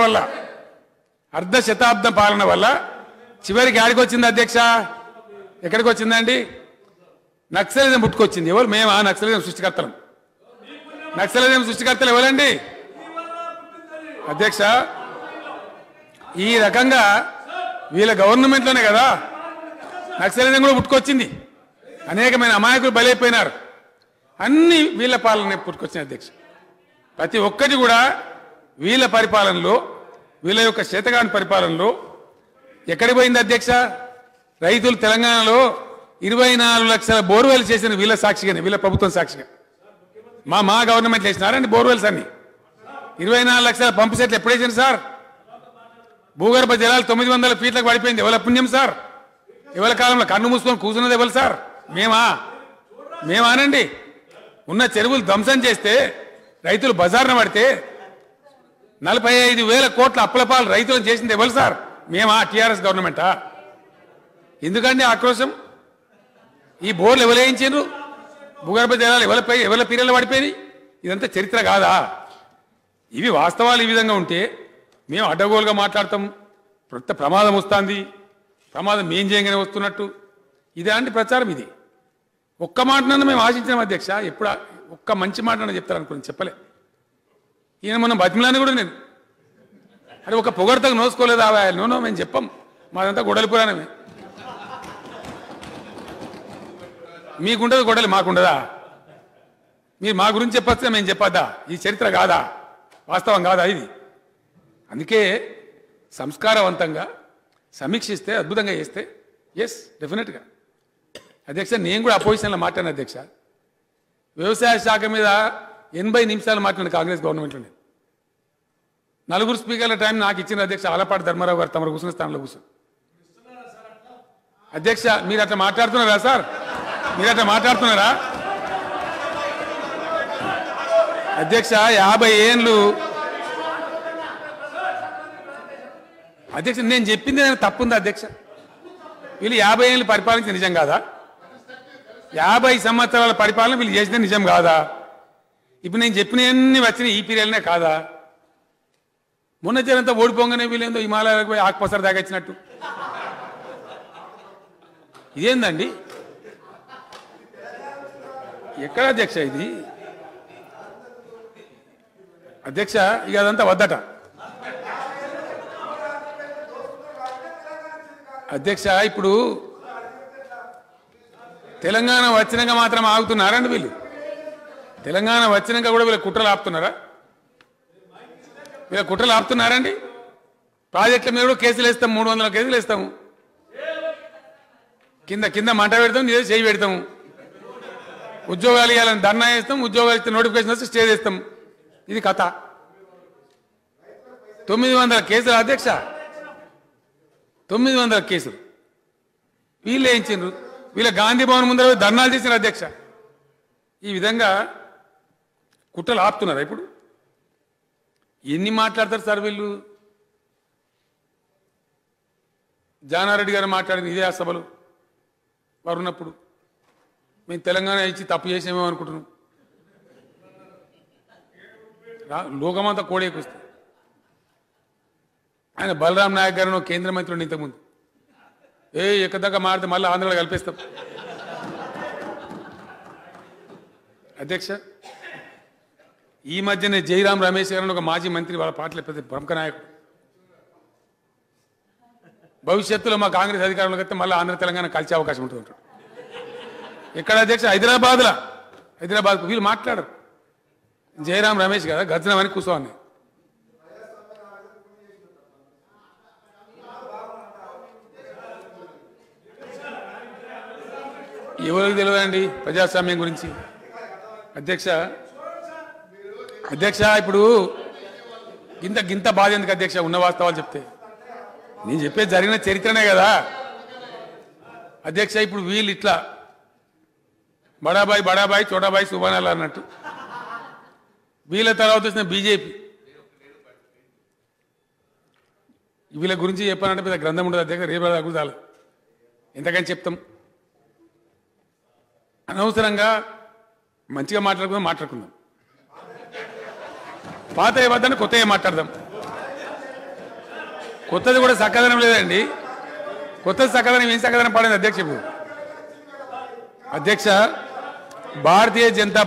పాలన వల్ల చివరికి ఆడికి వచ్చింది అధ్యక్ష. ఎక్కడికి వచ్చిందండి? నక్సలిజం పుట్టుకొచ్చింది. ఎవరు? మేమా నక్సలిజం సృష్టికర్తలం? నక్సలిజం సృష్టికర్తలు ఎవరండి అధ్యక్ష? ఈ రకంగా వీళ్ళ గవర్నమెంట్లోనే కదా నక్సలిజం కూడా పుట్టుకొచ్చింది. అనేకమైన అమాయకులు బలైపోయినారు. అన్ని వీళ్ళ పాలన పుట్టుకొచ్చిన అధ్యక్ష. ప్రతి ఒక్కటి కూడా వీళ్ళ పరిపాలనలో, వీళ్ళ యొక్క చేతగాని పరిపాలనలో ఎక్కడికి పోయింది అధ్యక్ష? రైతులు తెలంగాణలో 24 లక్షల బోర్వెల్ చేసిన వీళ్ళ సాక్షిగానే, వీళ్ళ ప్రభుత్వం సాక్షిగా మా గవర్నమెంట్ వేసినారండి బోర్వెల్స్ అన్ని. 24 లక్షల పంపు సెట్లు ఎప్పుడు వేసింది సార్? భూగర్భ జలాలు 900 ఫీట్లకు పడిపోయింది. ఎవరి పుణ్యం సార్? ఎవరి కాలంలో కన్ను మూసుకొని కూర్చున్నది ఎవరు సార్? మేమానండి. ఉన్న చెరువులు ధ్వంసం చేస్తే రైతులు బజార్న పడితే 45,000 కోట్ల అప్పులపాలు రైతులను చేసింది ఎవరు సార్? టీఆర్ఎస్ గవర్నమెంటా? ఎందుకండి ఆక్రోశం? ఈ బోర్లు ఎవరు వేయించారు? భూగర్భ జలాలు ఎవరి పీరియడ్లో పడిపోయి? ఇదంతా చరిత్ర కాదా? ఇవి వాస్తవాలు ఈ విధంగా ఉంటే మేము అడ్డగోలుగా మాట్లాడతాం. ప్రమాదం వస్తుంది, ప్రమాదం మేం చేయగానే వస్తున్నట్టు ఇదే ప్రచారం. ఇది ఒక్క మాటనన్నా మేము ఆశించాం అధ్యక్ష. ఎప్పుడు ఒక్క మంచి మాట చెప్తారనుకుని చెప్పలే. ఈయన మనం బతిమలాన్ని కూడా నేను అరే ఒక పొగడతకు నోసుకోలేదా? నోనో మేము చెప్పాం, మాదంతా గొడవల పురాణమే. మీకుండదు గొడవలు, మాకుండదా? మీరు మా గురించి చెప్పొచ్చు, మేము చెప్పొద్దా? ఈ చరిత్ర కాదా? వాస్తవం కాదా ఇది? అందుకే సంస్కారవంతంగా సమీక్షిస్తే అద్భుతంగా చేస్తే ఎస్ డెఫినెట్గా అధ్యక్ష. నేను కూడా అపోజిషన్లో మాట్లాడిన అధ్యక్ష. వ్యవసాయ శాఖ మీద 80 నిమిషాలు మాట్లాడిన కాంగ్రెస్ గవర్నమెంట్లో నేను. 4 స్పీకర్ల టైం నాకు ఇచ్చిన అధ్యక్ష. ఆలపాటి ధర్మారావు గారు తమరు కూర్చున్న స్థానంలో కూర్చుని. అధ్యక్ష మీరు అట్లా మాట్లాడుతున్నారా సార్? మీరు అట్లా మాట్లాడుతున్నారా అధ్యక్ష? 50 ఏళ్ళు అధ్యక్ష. నేను చెప్పింది తప్పుందా అధ్యక్ష? వీళ్ళు 50 ఏళ్ళు పరిపాలించిన నిజం కాదా? 50 సంవత్సరాల పరిపాలన వీళ్ళు చేసిన నిజం కాదా? ఇప్పుడు నేను చెప్పినవన్నీ వచ్చిన ఈ పీరియడ్నే కాదా? మొన్న జనంతా ఓడిపోగానే వీళ్ళేందో హిమాలయాలకు పోయి ఆకుపసర దాగచ్చినట్టు ఇదేందండి? ఎక్కడ అధ్యక్ష ఇది? అధ్యక్ష ఇక అదంతా వద్దట అధ్యక్ష. ఇప్పుడు తెలంగాణ వచ్చినాక మాత్రం ఆగుతున్నారండి వీళ్ళు? తెలంగాణ వచ్చినాక కూడా వీళ్ళ కుట్రలు ఆపుతున్నారా? వీళ్ళ కుట్రలు ఆపుతున్నారండి? ప్రాజెక్టుల మీద కూడా కేసులు వేస్తాం, 300 కేసులు వేస్తాము. కింద మంట పెడతాం, నీదే చేయి పెడతాము. ఉద్యోగాలు ఇవ్వాలని ధర్నా చేస్తాం, ఉద్యోగాలు ఇస్తే నోటిఫికేషన్ వస్తే స్టే చేస్తాం. ఇది కథ. 900 కేసులు అధ్యక్ష, 900 కేసులు వీళ్ళు వేయించారు. వీళ్ళ గాంధీ భవన్ ముందర ధర్నాలు చేసినారు అధ్యక్ష. ఈ విధంగా కుట్రలు ఆపుతున్నారా? ఇప్పుడు ఎన్ని మాట్లాడతారు సార్ వీళ్ళు? జానారెడ్డి గారు మాట్లాడిన ఇదే ఆ సభలు వారు ఉన్నప్పుడు మేము తెలంగాణ ఇచ్చి తప్పు చేసేమో అనుకుంటున్నాం. లోకమంతా కోడేకొస్తే ఆయన బలరాం నాయక్ గారు కేంద్ర మంత్రులు ఇంతకుముందు ఎక్కదాకా మారితే మళ్ళీ ఆంధ్రలో కల్పిస్తాం. అధ్యక్ష ఈ మధ్యనే జైరాం రమేష్ గారు ఒక మాజీ మంత్రి, వాళ్ళ పార్టీలో పెద్ద ప్రముఖ నాయకుడు, భవిష్యత్తులో మా కాంగ్రెస్ అధికారంలోకి వస్తే మళ్ళీ ఆంధ్ర తెలంగాణ కలిసే అవకాశం ఉంటుంది అంటాడు. ఎక్కడ అధ్యక్ష? హైదరాబాద్ వీళ్ళు మాట్లాడరు. జయరాం రమేష్ కదా గర్జనమని కూర్చోవాలి. ఎవరికి తెలియదండి ప్రజాస్వామ్యం గురించి అధ్యక్ష. ఇప్పుడు గింత బాధ ఎందుకు అధ్యక్ష? ఉన్న వాస్తవాలు చెప్తే నేను చెప్పేది జరిగిన చరిత్రనే కదా అధ్యక్ష. ఇప్పుడు వీళ్ళు ఇట్లా బడాబాయి చోటాబాయి సుబానాలు అన్నట్టు వీళ్ళ తర్వాత వచ్చిన బీజేపీ వీళ్ళ గురించి చెప్పానంటే పెద్ద గ్రంథం ఉండదు అధ్యక్ష. రేపు అగుదాలు ఎంతకని చెప్తాం. అనవసరంగా మంచిగా మాట్లాడుకుందాం. పాత ఏమద్దని కొత్త మాట్లాడదాం. కొత్తది కూడా చక్కదనం లేదండి. కొత్తది చక్కదనం ఏం చక్కదనం పడింది అధ్యక్ష? ఇప్పుడు అధ్యక్ష భారతీయ జనతా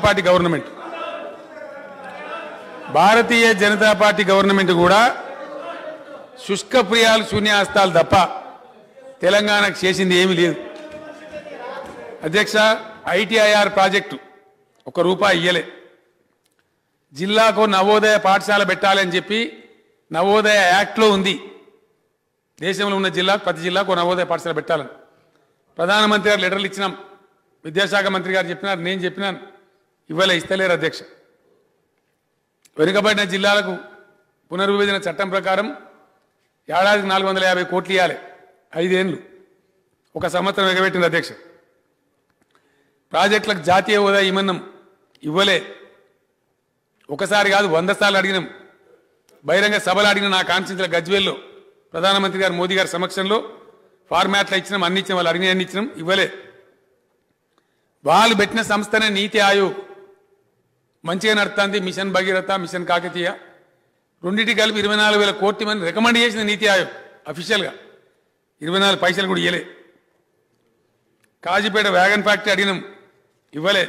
పార్టీ గవర్నమెంట్ కూడా శుష్క ప్రియాలు శూన్యాస్తాలు తప్ప తెలంగాణకు చేసింది ఏమీ లేదు అధ్యక్ష. ఐటీఐఆర్ ప్రాజెక్టు ₹1 ఇయ్యలే. జిల్లాకు నవోదయ పాఠశాల పెట్టాలని చెప్పి నవోదయ యాక్ట్లో ఉంది. దేశంలో ఉన్న ప్రతి జిల్లాకు నవోదయ పాఠశాల పెట్టాలని ప్రధానమంత్రి గారు లెటర్లు ఇచ్చినాం, విద్యాశాఖ మంత్రి గారు చెప్పినారు, నేను చెప్పినాను, ఇవాళ ఇస్తలేరు అధ్యక్ష. వెనుకబడిన జిల్లాలకు పునర్విభజన చట్టం ప్రకారం ఏడాదికి 450 కోట్లు ఇవ్వాలి, 5 ఏళ్ళు, 1 సంవత్సరం ఎగబెట్టింది అధ్యక్ష. ప్రాజెక్టులకు జాతీయ హోదా ఇమ్మన్నాం, ఇవ్వలే. ఒకసారి కాదు 100 సార్లు అడిగినాం. బహిరంగ సభలు అడిగిన నా కాన్స్టిట్యూన్సీల గజ్వేల్లో ప్రధానమంత్రి గారు మోదీ గారి సమక్షంలో ఫార్మాట్లో ఇచ్చినాం, అన్ని ఇచ్చినాం, వాళ్ళు అడిగిన అన్ని ఇచ్చినాం, ఇవ్వలే. వాళ్ళు పెట్టిన సంస్థనే నీతి ఆయోగ్ మంచిగా నడుస్తుంది, మిషన్ భగీరథ, మిషన్ కాకతీయ, రెండింటి కలిపి 24,000 కోట్ల మంది రికమెండ్ చేసిన నీతి ఆయోగ్ అఫీషియల్గా 24 పైసలు కూడా ఇవ్వలే. కాజీపేట వ్యాగన్ ఫ్యాక్టరీ అడిగినాం, ఇవ్వలే.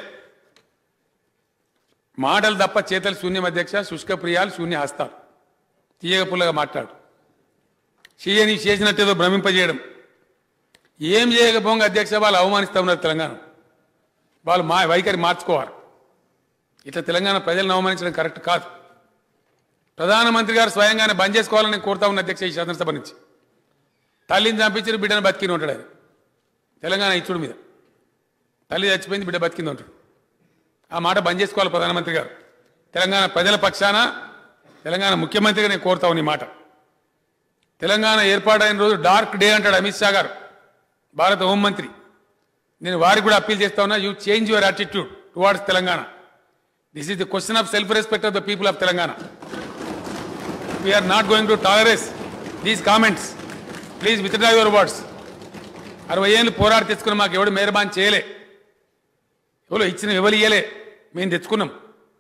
మాటలు తప్ప చేతలు శూన్యం అధ్యక్ష. శుష్క ప్రియాలు, శూన్య హస్తాలు, తీయగ పుల్లగా మాట్లాడు, చేయని చేసినట్టేదో భ్రమింపజేయడం, ఏం చేయకపోగా అధ్యక్ష వాళ్ళు అవమానిస్తూ ఉన్నారు తెలంగాణ. వాళ్ళు మా వైఖరి మార్చుకోవాలి. ఇట్లా తెలంగాణ ప్రజలను అవమానించడం కరెక్ట్ కాదు. ప్రధానమంత్రి గారు స్వయంగానే బంద్ చేసుకోవాలని నేను కోరుతా ఉన్న అధ్యక్ష. ఈ శాసనసభ నుంచి తల్లిని చంపించారు, బిడ్డను బతికిని ఉంటాడు ఆయన. తెలంగాణ ఇచ్చుడు మీద తల్లి చచ్చిపోయింది, బిడ్డ బతికింది ఉంటాడు. ఆ మాట బంద్ చేసుకోవాలి ప్రధానమంత్రి గారు. తెలంగాణ ప్రజల పక్షాన తెలంగాణ ముఖ్యమంత్రిగా నేను కోరుతా ఉన్న ఈ మాట. తెలంగాణ ఏర్పాటైన రోజు డార్క్ డే అంటాడు అమిత్ షా గారు, భారత హోంమంత్రి. నేను వారికి కూడా అప్పీల్ చేస్తా ఉన్నా, you change your attitude towards Telangana. This is the question of self respect of the people of Telangana. We're not going to tolerate these comments. Please withdraw your words. 60 ఏళ్ళు పోరాడి తెచ్చుకున్న మాకు ఎవడు మెహర్బాన్ చేయలే, ఎవరో ఇచ్చిన ఎవరు ఇయ్యలే, మేము తెచ్చుకున్నాం.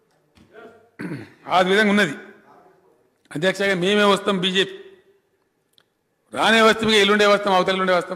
ఆ విధంగా ఉన్నది అధ్యక్షగా. మేమే వస్తాం, బీజేపీ రానే వస్తాం, ఎల్లుండే వస్తాం, అవతలుండే వస్తాం.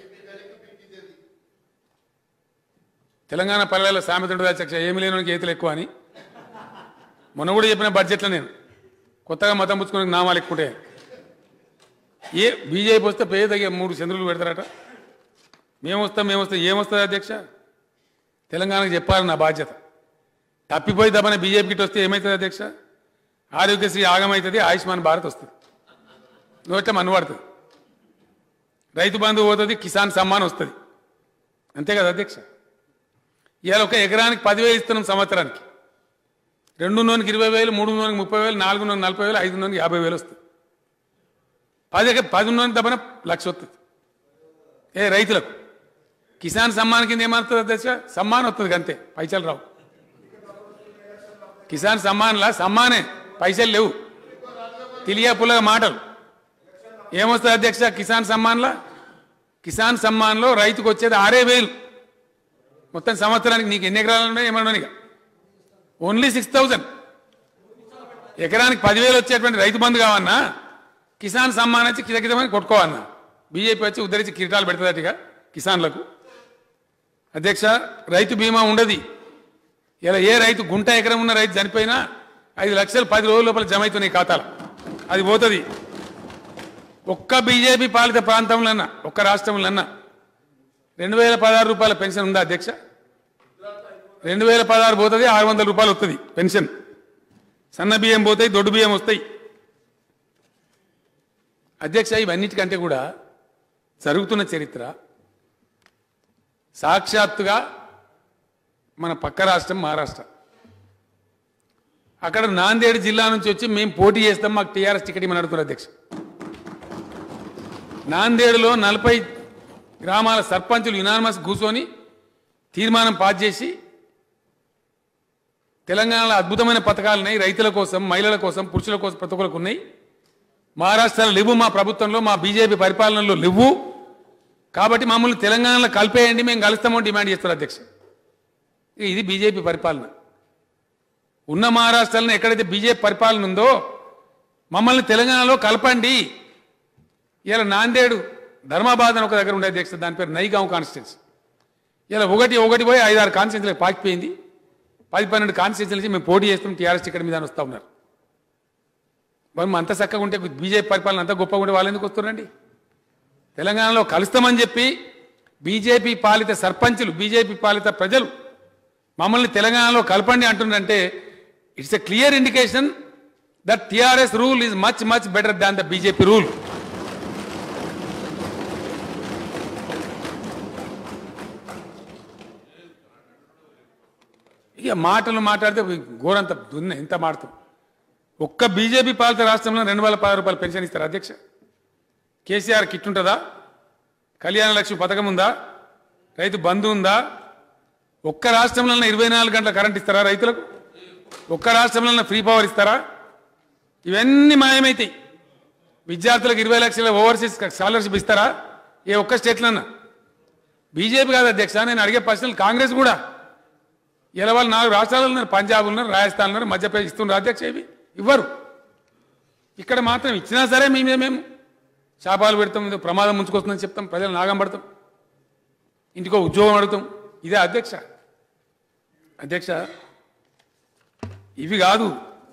తెలంగాణ పల్లెల్లో సామెత ఉంటుంది అధ్యక్ష, ఏమి లేని ఏతులు ఎక్కువ అని. మొన్న కూడా చెప్పిన బడ్జెట్లో నేను కొత్తగా మతం పుచ్చుకునే నామాలు ఎక్కుంటే ఏ బీజేపీ వస్తే పేద 3 చంద్రులు పెడతారట. మేము వస్తాం ఏమొస్తుంది అధ్యక్ష? తెలంగాణకు చెప్పాలి నా బాధ్యత. తప్పిపోయి తప్పన బీజేపీ కిట్ వస్తే ఏమవుతుంది అధ్యక్ష? ఆరోగ్యశ్రీ ఆగమవుతుంది, ఆయుష్మాన్ భారత్ వస్తుంది, నోట్ల మన్నుపడుతుంది, రైతు బంధు పోతుంది, కిసాన్ సమ్మాన్ వస్తుంది. అంతే కదా అధ్యక్ష? ఇవాళ ఒక ఎకరానికి 10,000 ఇస్తున్నాం సంవత్సరానికి. 2 నూనెకి 20,000, 3 నూనెకి 30,000, 4 నూనెకి 40,000, 5 నూనెకి 50,000 వస్తుంది. 10 నూనె తప్పన 1,00,000 వస్తుంది. రైతులకు కిసాన్ సమ్మాన్ కింద ఏమవుతుంది అధ్యక్ష? సమ్మాన్ వస్తుంది అంతే, పైసలు రావు. కిసాన్ సమ్మాన్లా సమ్మానే, పైసలు లేవు. తెలియ పుల్లగా మాటలు. ఏమొస్తుంది అధ్యక్ష కిసాన్ సమ్మాన్లా? కిసాన్ సమ్మాన్లో రైతుకు వచ్చేది 6,000. మొత్తం సంవత్సరానికి నీకు ఎన్ని ఎకరాలు ఉన్నాయి ఏమన్నా? ఓన్లీ 6,000. ఎకరానికి 10,000 వచ్చేటువంటి రైతు బంధు కావన్నా, కిసాన్ సమ్మాన్ వచ్చి కితకితమని కొట్టుకోవన్నా. బీజేపీ వచ్చి ఉద్ధరించి కిరీటాలు పెడుతుందటిగా కిసాన్లకు. అధ్యక్ష రైతు బీమా ఉండదు. ఇలా ఏ రైతు గుంట ఎకరం ఉన్న రైతు చనిపోయినా 5 లక్షలు 10 రోజుల లోపల జమ అవుతున్నాయి ఖాతాలో, అది పోతుంది. ఒక్క బీజేపీ పాలిత ప్రాంతంలోన్నా, ఒక్క రాష్ట్రంలోన్నా 2,016 రూపాయల పెన్షన్ ఉందా అధ్యక్ష? 2,016 పోతుంది, 600 రూపాయలు వస్తుంది పెన్షన్. సన్న బియ్యం పోతాయి, దొడ్డు బియ్యం వస్తాయి. అధ్యక్ష ఇవన్నిటికంటే కూడా జరుగుతున్న చరిత్ర సాక్షాత్తుగా మన పక్క రాష్ట్రం మహారాష్ట్ర. అక్కడ నాందేడ్ జిల్లా నుంచి వచ్చి మేము పోటీ చేస్తాం, మాకు టీఆర్ఎస్ టికెట్ ఇవ్వని అడుగుతున్నారు అధ్యక్ష. నాందేడ్లో 40 గ్రామాల సర్పంచులు యునానిమస్ కూర్చొని తీర్మానం పాస్ చేసి తెలంగాణలో అద్భుతమైన పథకాలున్నాయి, రైతుల కోసం, మహిళల కోసం, పురుషుల కోసం, ప్రతి ఒక్కరికి ఉన్నాయి. మహారాష్ట్రలో లేవు, మా ప్రభుత్వంలో, మా బీజేపీ పరిపాలనలో లేవు. కాబట్టి మమ్మల్ని తెలంగాణలో కలిపేయండి, మేము కలుస్తామని డిమాండ్ చేస్తారు అధ్యక్ష. ఇది బీజేపీ పరిపాలన. ఉన్న మహారాష్ట్రలో ఎక్కడైతే బీజేపీ పరిపాలన ఉందో మమ్మల్ని తెలంగాణలో కలపండి. ఇలా నాందేడు ధర్మాబాద్ అని ఒక దగ్గర ఉండే అధ్యక్ష, దాని పేరు నైగాం కాన్స్టిట్యున్సీ. ఇలా ఒకటి పోయి 5-6 కాన్స్టిట్యున్సీలకు పాకిపోయింది. 10-12 కాన్స్టిట్యున్సీ నుంచి మేము పోటీ చేస్తాం, టీఆర్ఎస్ టికెట్ మీద వస్తూ ఉన్నారు. మనం అంత చక్కగా ఉంటే బీజేపీ పరిపాలన అంత గొప్పగా ఉంటే వాళ్ళు ఎందుకు వస్తున్నారండి? తెలంగాణలో కలుస్తామని చెప్పి బీజేపీ పాలిత సర్పంచులు, బీజేపీ పాలిత ప్రజలు మమ్మల్ని తెలంగాణలో కలపండి అంటుందంటే it's a clear indication that TRS rule is much much better than the BJP rule. ఇక మాటలు మాట్లాడితే ఘోరంత దున్న ఎంత మాడతాం. ఒక్క బీజేపీ పాలిత రాష్ట్రంలో 2,016 రూపాయలు పెన్షన్ ఇస్తారు అధ్యక్ష. కేసీఆర్ కిట్ ఉంటుందా? కళ్యాణ లక్ష్మి పథకం ఉందా? రైతు బంధు ఉందా? ఒక్క రాష్ట్రంలో 24 గంటల కరెంట్ ఇస్తారా రైతులకు? ఒక్క రాష్ట్రంలో ఫ్రీ పవర్ ఇస్తారా? ఇవన్నీ మాయమైతాయి. విద్యార్థులకు 20 లక్షల ఓవర్సీస్ స్కాలర్షిప్ ఇస్తారా ఏ ఒక్క స్టేట్లన్నా? బీజేపీ కాదు అధ్యక్ష, నేను అడిగే ప్రశ్నలు కాంగ్రెస్ కూడా. ఇలా వాళ్ళు 4 రాష్ట్రాలు ఉన్నారు, పంజాబ్ ఉన్నారు, రాజస్థాన్ ఉన్నారు, మధ్యప్రదేశ్ ఇస్తున్నారు అధ్యక్ష. ఇవి ఇవ్వరు. ఇక్కడ మాత్రం ఇచ్చినా సరే మేము శాపాలు పెడతాం, ఇది ప్రమాదం ముంచుకొస్తుందని చెప్తాం, ప్రజలు నాగం పడతాం, ఇంటికో ఉద్యోగం అడుగుతాం. ఇదే అధ్యక్ష. అధ్యక్ష ఇవి కాదు,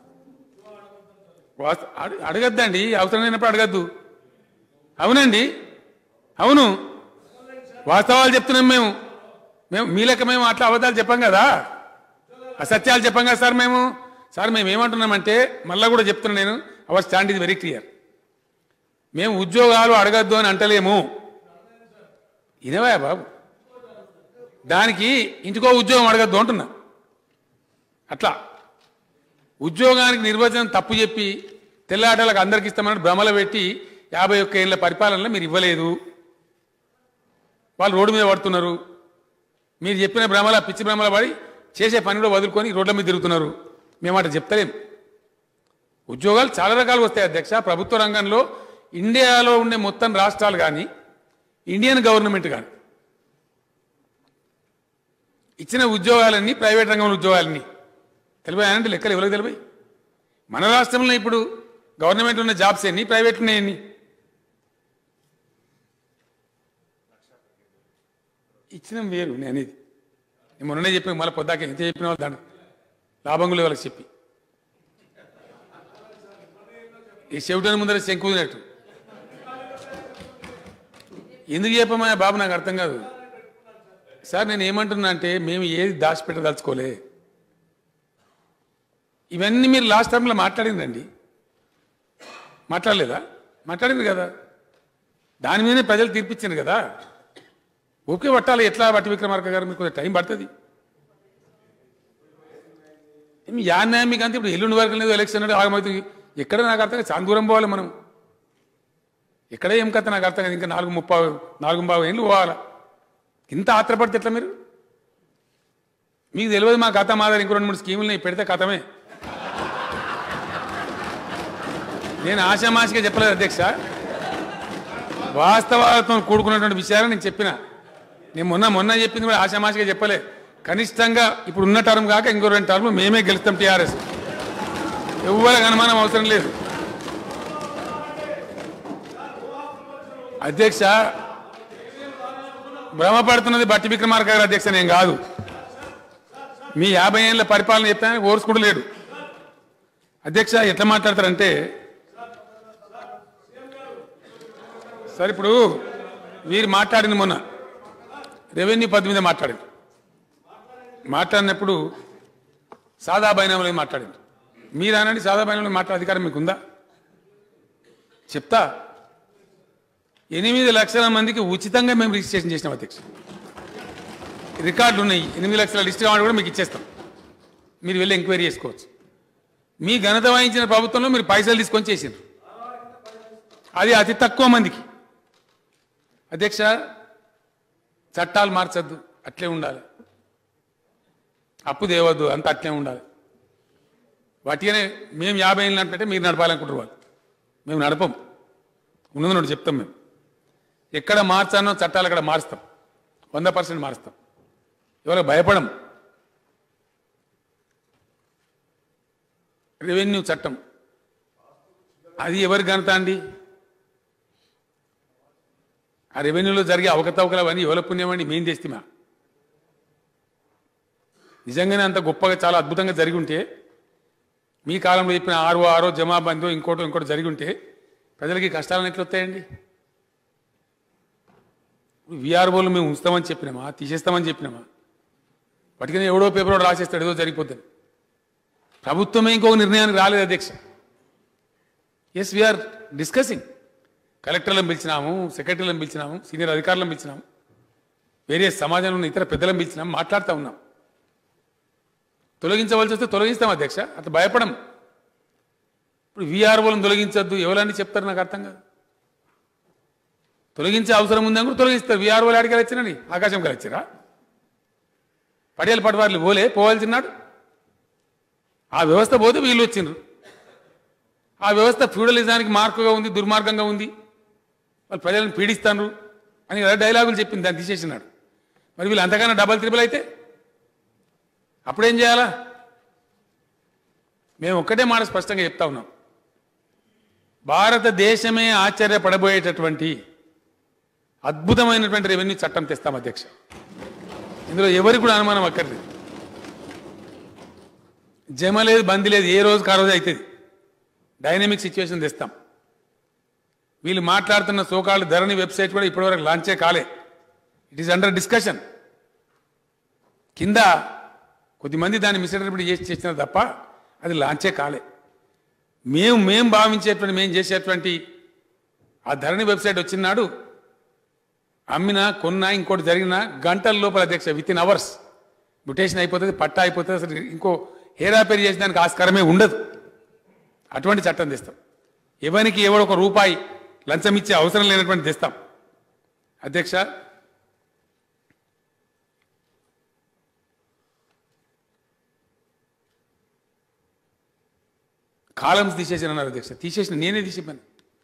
అడగద్దండి, అవసరం లేనప్పుడు అడగద్దు. అవునండి, అవును, వాస్తవాలు చెప్తున్నాం మేము. మీ లెక్క మేము అట్లా అబద్ధాలు చెప్పాం కదా, అసత్యాలు చెప్పాం కదా సార్. మేము ఏమంటున్నామంటే, మళ్ళా కూడా చెప్తున్నా నేను, our stand is very clear. మేము ఉద్యోగాలు అడగద్దు అని అంటలేము. ఇదేవా బాబు, దానికి ఇంటికో ఉద్యోగం అడగద్దు అంటున్నా. అట్లా ఉద్యోగానికి నిర్వచనం తప్పు చెప్పి తెల్లాటలకు అందరికి ఇస్తామని భ్రమలు పెట్టి 51 ఏళ్ల పరిపాలనలో మీరు ఇవ్వలేదు. వాళ్ళు రోడ్డు మీద పడుతున్నారు. మీరు చెప్పిన భ్రమల పిచ్చి భ్రమల పడి చేసే పని కూడా వదులుకొని రోడ్ల మీద తిరుగుతున్నారు. మేము అట్లా చెప్తలేం. ఉద్యోగాలు చాలా రకాలు వస్తాయి అధ్యక్ష. ప్రభుత్వ రంగంలో ఇండియాలో ఉండే మొత్తం రాష్ట్రాలు కానీ ఇండియన్ గవర్నమెంట్ కానీ ఇచ్చిన ఉద్యోగాలన్నీ ప్రైవేట్ రంగంలో ఉద్యోగాలన్నీ తెలిపాయంటే లెక్కలు ఎవరికి తెలిపాయి? మన రాష్ట్రంలో ఇప్పుడు గవర్నమెంట్ ఉన్న జాబ్స్ ఎన్ని, ప్రైవేట్ ఉన్నాయి ఎన్ని? ఇచ్చినాం వేరు. నేను అనేది నేను మొన్ననే చెప్పి మళ్ళీ పొద్దాక ఎంత చెప్పిన వాళ్ళు దాన్ని లాభంగులు వాళ్ళకి చెప్పి ఈ చెవిటని ముందర శంకుదినట్టు ఎందుకు చెప్పమా బాబు, నాకు అర్థం కాదు సార్. నేను ఏమంటున్నా అంటే, మేము ఏది దాచిపెట్టదలుచుకోలే. ఇవన్నీ మీరు లాస్ట్ టైంలో మాట్లాడిందండి, మాట్లాడలేదా? మాట్లాడింది కదా, దాని మీదనే ప్రజలు తీర్పిచ్చారు కదా. ఓకే పట్టాలి. ఎట్లా బట్టి విక్రమార్క గారు, మీకు కొంచెం టైం పడుతుంది. యాన్యాయం మీకు అంతే. ఇప్పుడు ఎల్లుండి వరకు లేదు ఎలక్షన్ అంటే ఆగమవుతుంది. ఎక్కడ నాకు అర్థం కాదు, చాలా దూరం పోవాలి మనం. ఎక్కడ ఏం కథ నాకు అర్థం కాదు. ఇంకా 4 ఏళ్ళు పోవాలా? ఇంత ఆత్రపడితే ఎట్లా మీరు? మీకు తెలియదు మా కథ మాదిరి ఇంకో 2-3 స్కీములు పెడితే కథమే. నేను ఆశామాషిగా చెప్పలేదు అధ్యక్ష, వాస్తవాలతో కూడుకున్నటువంటి విషయాలు నేను చెప్పిన. నేను మొన్న చెప్పింది కూడా ఆశామాషిగా చెప్పలే. కనిష్టంగా ఇప్పుడు ఉన్న టర్మ్ కాక ఇంకో 2 టర్మ్ మేమే గెలుస్తాం టీఆర్ఎస్. ఎవరికి అనుమానం అవసరం లేదు అధ్యక్ష. భ్రమపడుతున్నది బట్టి విక్రమార్క గారు అధ్యక్ష, నేను కాదు. మీ 50 ఏళ్ళ పరిపాలన చెప్తానని ఓర్చుకుంటూ లేడు అధ్యక్ష. ఎట్లా మాట్లాడతారంటే సార్, ఇప్పుడు వీరు మాట్లాడింది మొన్న రెవెన్యూ పద్ధతి మీద మాట్లాడినప్పుడు సాదా బైనామా మాట్లాడింది. మీరు అనండి, సాదా బైనామా మాట్లాడే అధికారం మీకుందా? చెప్తా. 8 లక్షల మందికి ఉచితంగా మేము రిజిస్ట్రేషన్ చేసినాం అధ్యక్ష. రికార్డులు ఉన్నాయి. 8 లక్షల లిస్ట్ కావాలి కూడా మీకు ఇచ్చేస్తాం. మీరు వెళ్ళి ఎంక్వైరీ చేసుకోవచ్చు. మీ ఘనత వహించిన ప్రభుత్వంలో మీరు పైసలు తీసుకొని చేసినారు. అది అతి తక్కువ మందికి అధ్యక్ష. చట్టాలు మార్చద్దు, అట్లే ఉండాలి. అప్పు దేవద్దు, అంత అట్లే ఉండాలి. వాటిగానే మేము 50 ఏళ్ళు నడిపెట్టే మీరు నడపాలనుకుంటారు వాళ్ళు. మేము నడపం, ఉన్నది చెప్తాం. మేము ఎక్కడ మార్చానో చట్టాలు అక్కడ మారుస్తాం, 100% మారుస్తాం. ఎవరో భయపడం. రెవెన్యూ చట్టం అది ఎవరి ఘనత అండి? ఆ రెవెన్యూలో జరిగే అవకతవకలు అవన్నీ ఎవరి పుణ్యం అండి? మేం చేస్తామా? నిజంగానే అంత గొప్పగా చాలా అద్భుతంగా జరిగి ఉంటే, మీ కాలంలో చెప్పిన ఆరో జమాబందో ఇంకోటి జరిగి ఉంటే ప్రజలకి కష్టాలను ఎట్లా వస్తాయండి? విఆర్ఓలు మేము ఉంచుతామని చెప్పినామా, తీసేస్తామని చెప్పినామా? వాటికనే ఎవడో పేపర్ కూడా రాసేస్తాడు, ఏదో జరిగిపోతుంది. ప్రభుత్వమే ఇంకొక నిర్ణయానికి రాలేదు అధ్యక్ష. Yes, we're discussing. కలెక్టర్లను పిలిచినాము, సెక్రటరీలను పిలిచినాము, సీనియర్ అధికారులను పిలిచినాము, వేరే సమాజంలో ఉన్న ఇతర పెద్దలను పిలిచినాము, మాట్లాడుతూ ఉన్నాం. తొలగించవలసి వస్తే తొలగిస్తాం అధ్యక్ష, అట్లా భయపడం. ఇప్పుడు వీఆర్ఓలను తొలగించద్దు ఎవరని చెప్తారు, నాకు అర్థం కాదు. తొలగించే అవసరం ఉందని కూడా తొలగిస్తారు. వీఆర్ఓలు ఆడికి వచ్చినండి, ఆకాశం కలిసిరా పడేలు పడవార్లు పోవాల్సినాడు. ఆ వ్యవస్థ పోతే వీళ్ళు వచ్చిండ్రు. ఆ వ్యవస్థ ఫ్యూడలిజానికి మార్కుగా ఉంది, దుర్మార్గంగా ఉంది, వాళ్ళు ప్రజలను పీడిస్తాను అని డైలాగులు చెప్పింది, దాన్ని తీసేసినాడు. మరి వీళ్ళు అంతకన్నా డబల్ త్రిబుల్ అయితే అప్పుడేం చేయాలా? మేము ఒక్కటే మాట స్పష్టంగా చెప్తా ఉన్నాం, భారతదేశమే ఆశ్చర్యపడబోయేటటువంటి అద్భుతమైనటువంటి రెవెన్యూ చట్టం తెస్తాం అధ్యక్ష. ఇందులో ఎవరికి కూడా అనుమానం అక్కర్లేదు. జమ లేదు, బందీ లేదు, ఏ రోజుకి ఆ రోజు అవుతుంది. డైనమిక్ సిచ్యువేషన్ తెస్తాం. వీళ్ళు మాట్లాడుతున్న సోకాళ్ళు ధరణి వెబ్సైట్ కూడా ఇప్పటివరకు లాంచే కాలే. It is under discussion. కింద కొద్దిమంది దాన్ని మిస్ఇంటర్ప్రిట్ చేసిన తప్ప అది లాంచే కాలే. మేము భావించేటువంటి, మేము చేసేటువంటి ఆ ధరణి వెబ్సైట్ వచ్చినాడు అమ్మినా కొన్నా ఇంకోటి జరిగిన గంటల లోపల అధ్యక్ష, విత్ ఇన్ అవర్స్ మ్యుటేషన్ అయిపోతుంది, పట్టా అయిపోతుంది. అసలు ఇంకో హేరాపేరు చేసేదానికి ఆస్కారమే ఉండదు. అటువంటి చట్టం తెస్తాం. ఎవరికి ఎవరు ఒక రూపాయి లంచం ఇచ్చే అవసరం లేనటువంటి తెస్తాం అధ్యక్ష. కాలమ్స్ తీసేసిన అన్నారు అధ్యక్ష. తీసేసిన నేనే తీసిపోయాను.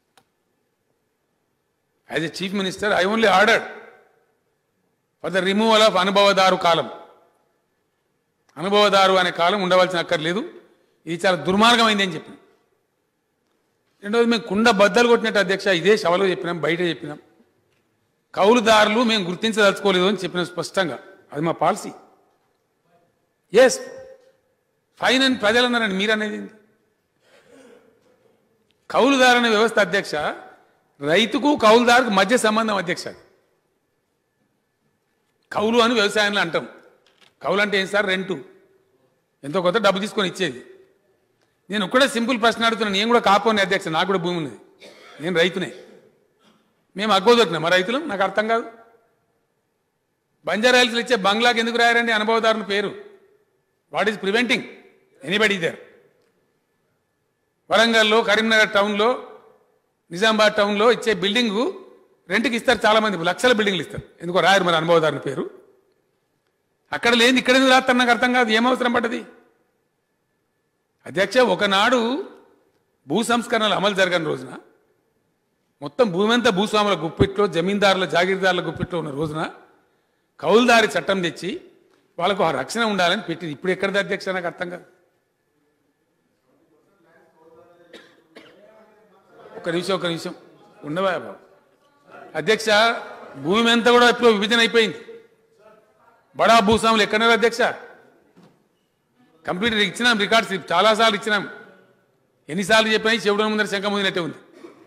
As a chief minister I only ordered for the removal of అనుభవదారు కాలం. అనుభవదారు అనే కాలం ఉండవలసిన అక్కర్లేదు, ఇది చాలా దుర్మార్గమైంది అని చెప్పినాం. రెండవది, మేము కుండ బద్దలు కొట్టినట్టు అధ్యక్ష, ఇదే సభలో చెప్పినాం, బయట చెప్పినాం. కౌలుదారులు మేము గుర్తించదలుచుకోలేదు అని చెప్పినాం స్పష్టంగా. అది మా పాలసీ. ఎస్, ఫైన్ అని ప్రజలు అన్నారండి, మీరు అనేది కౌలుదారు అనే వ్యవస్థ అధ్యక్ష, రైతుకు కౌలుదారుకు మధ్య సంబంధం అధ్యక్ష. కౌలు అని వ్యవసాయంలో అంటాం. కౌలు అంటే ఏం సార్? రెంటు, ఎంతో కొంత డబ్బు తీసుకొని ఇచ్చేది. నేను ఒక్కడే సింపుల్ ప్రశ్న అడుగుతున్నాను. నేను కూడా కాపోని అధ్యక్ష, నాకు కూడా భూమి ఉన్నది, నేను రైతునే. మేము అగ్గోదొరికినా మా రైతులు? నాకు అర్థం కాదు. బంజారా హిల్స్లో ఇచ్చే బంగ్లాకి ఎందుకు రాయారండి అనుభవదారుని పేరు? What is preventing anybody there? వరంగల్లో, కరీంనగర్ టౌన్లో, నిజామాబాద్ టౌన్లో ఇచ్చే బిల్డింగు రెంట్కి ఇస్తారు చాలామంది, లక్షల బిల్డింగ్లు ఇస్తారు. ఎందుకో రాయరు మరి అనుభవదారుని పేరు. అక్కడ లేని ఇక్కడ ఎందుకు రాస్తారు? నాకు అర్థం కాదు. ఏమవసరం పడ్డది అధ్యక్ష? ఒకనాడు భూ సంస్కరణలు అమలు జరగని రోజున, మొత్తం భూమి అంతా భూస్వాముల గుప్పిట్లో, జమీందారుల జాగీర్దారుల గుప్పిట్లో ఉన్న రోజున కౌలుదారి చట్టం తెచ్చి వాళ్ళకు ఆ రక్షణ ఉండాలని పెట్టింది. ఇప్పుడు ఎక్కడిది అధ్యక్ష? నాకు అర్థం కాదు. ఒక నిమిషం ఉండవా బాబు అధ్యక్ష? భూమి అంతా కూడా ఎప్పుడో విభజన అయిపోయింది. బడా భూస్వాములు ఎక్కడన్నారు అధ్యక్ష? కంప్యూటర్ ఇచ్చినాం, రికార్డ్స్ చాలాసార్లు ఇచ్చినాం. ఎన్నిసార్లు చెప్పినా చెవుడ ముందర శంఖ ముందినట్టే ఉంది.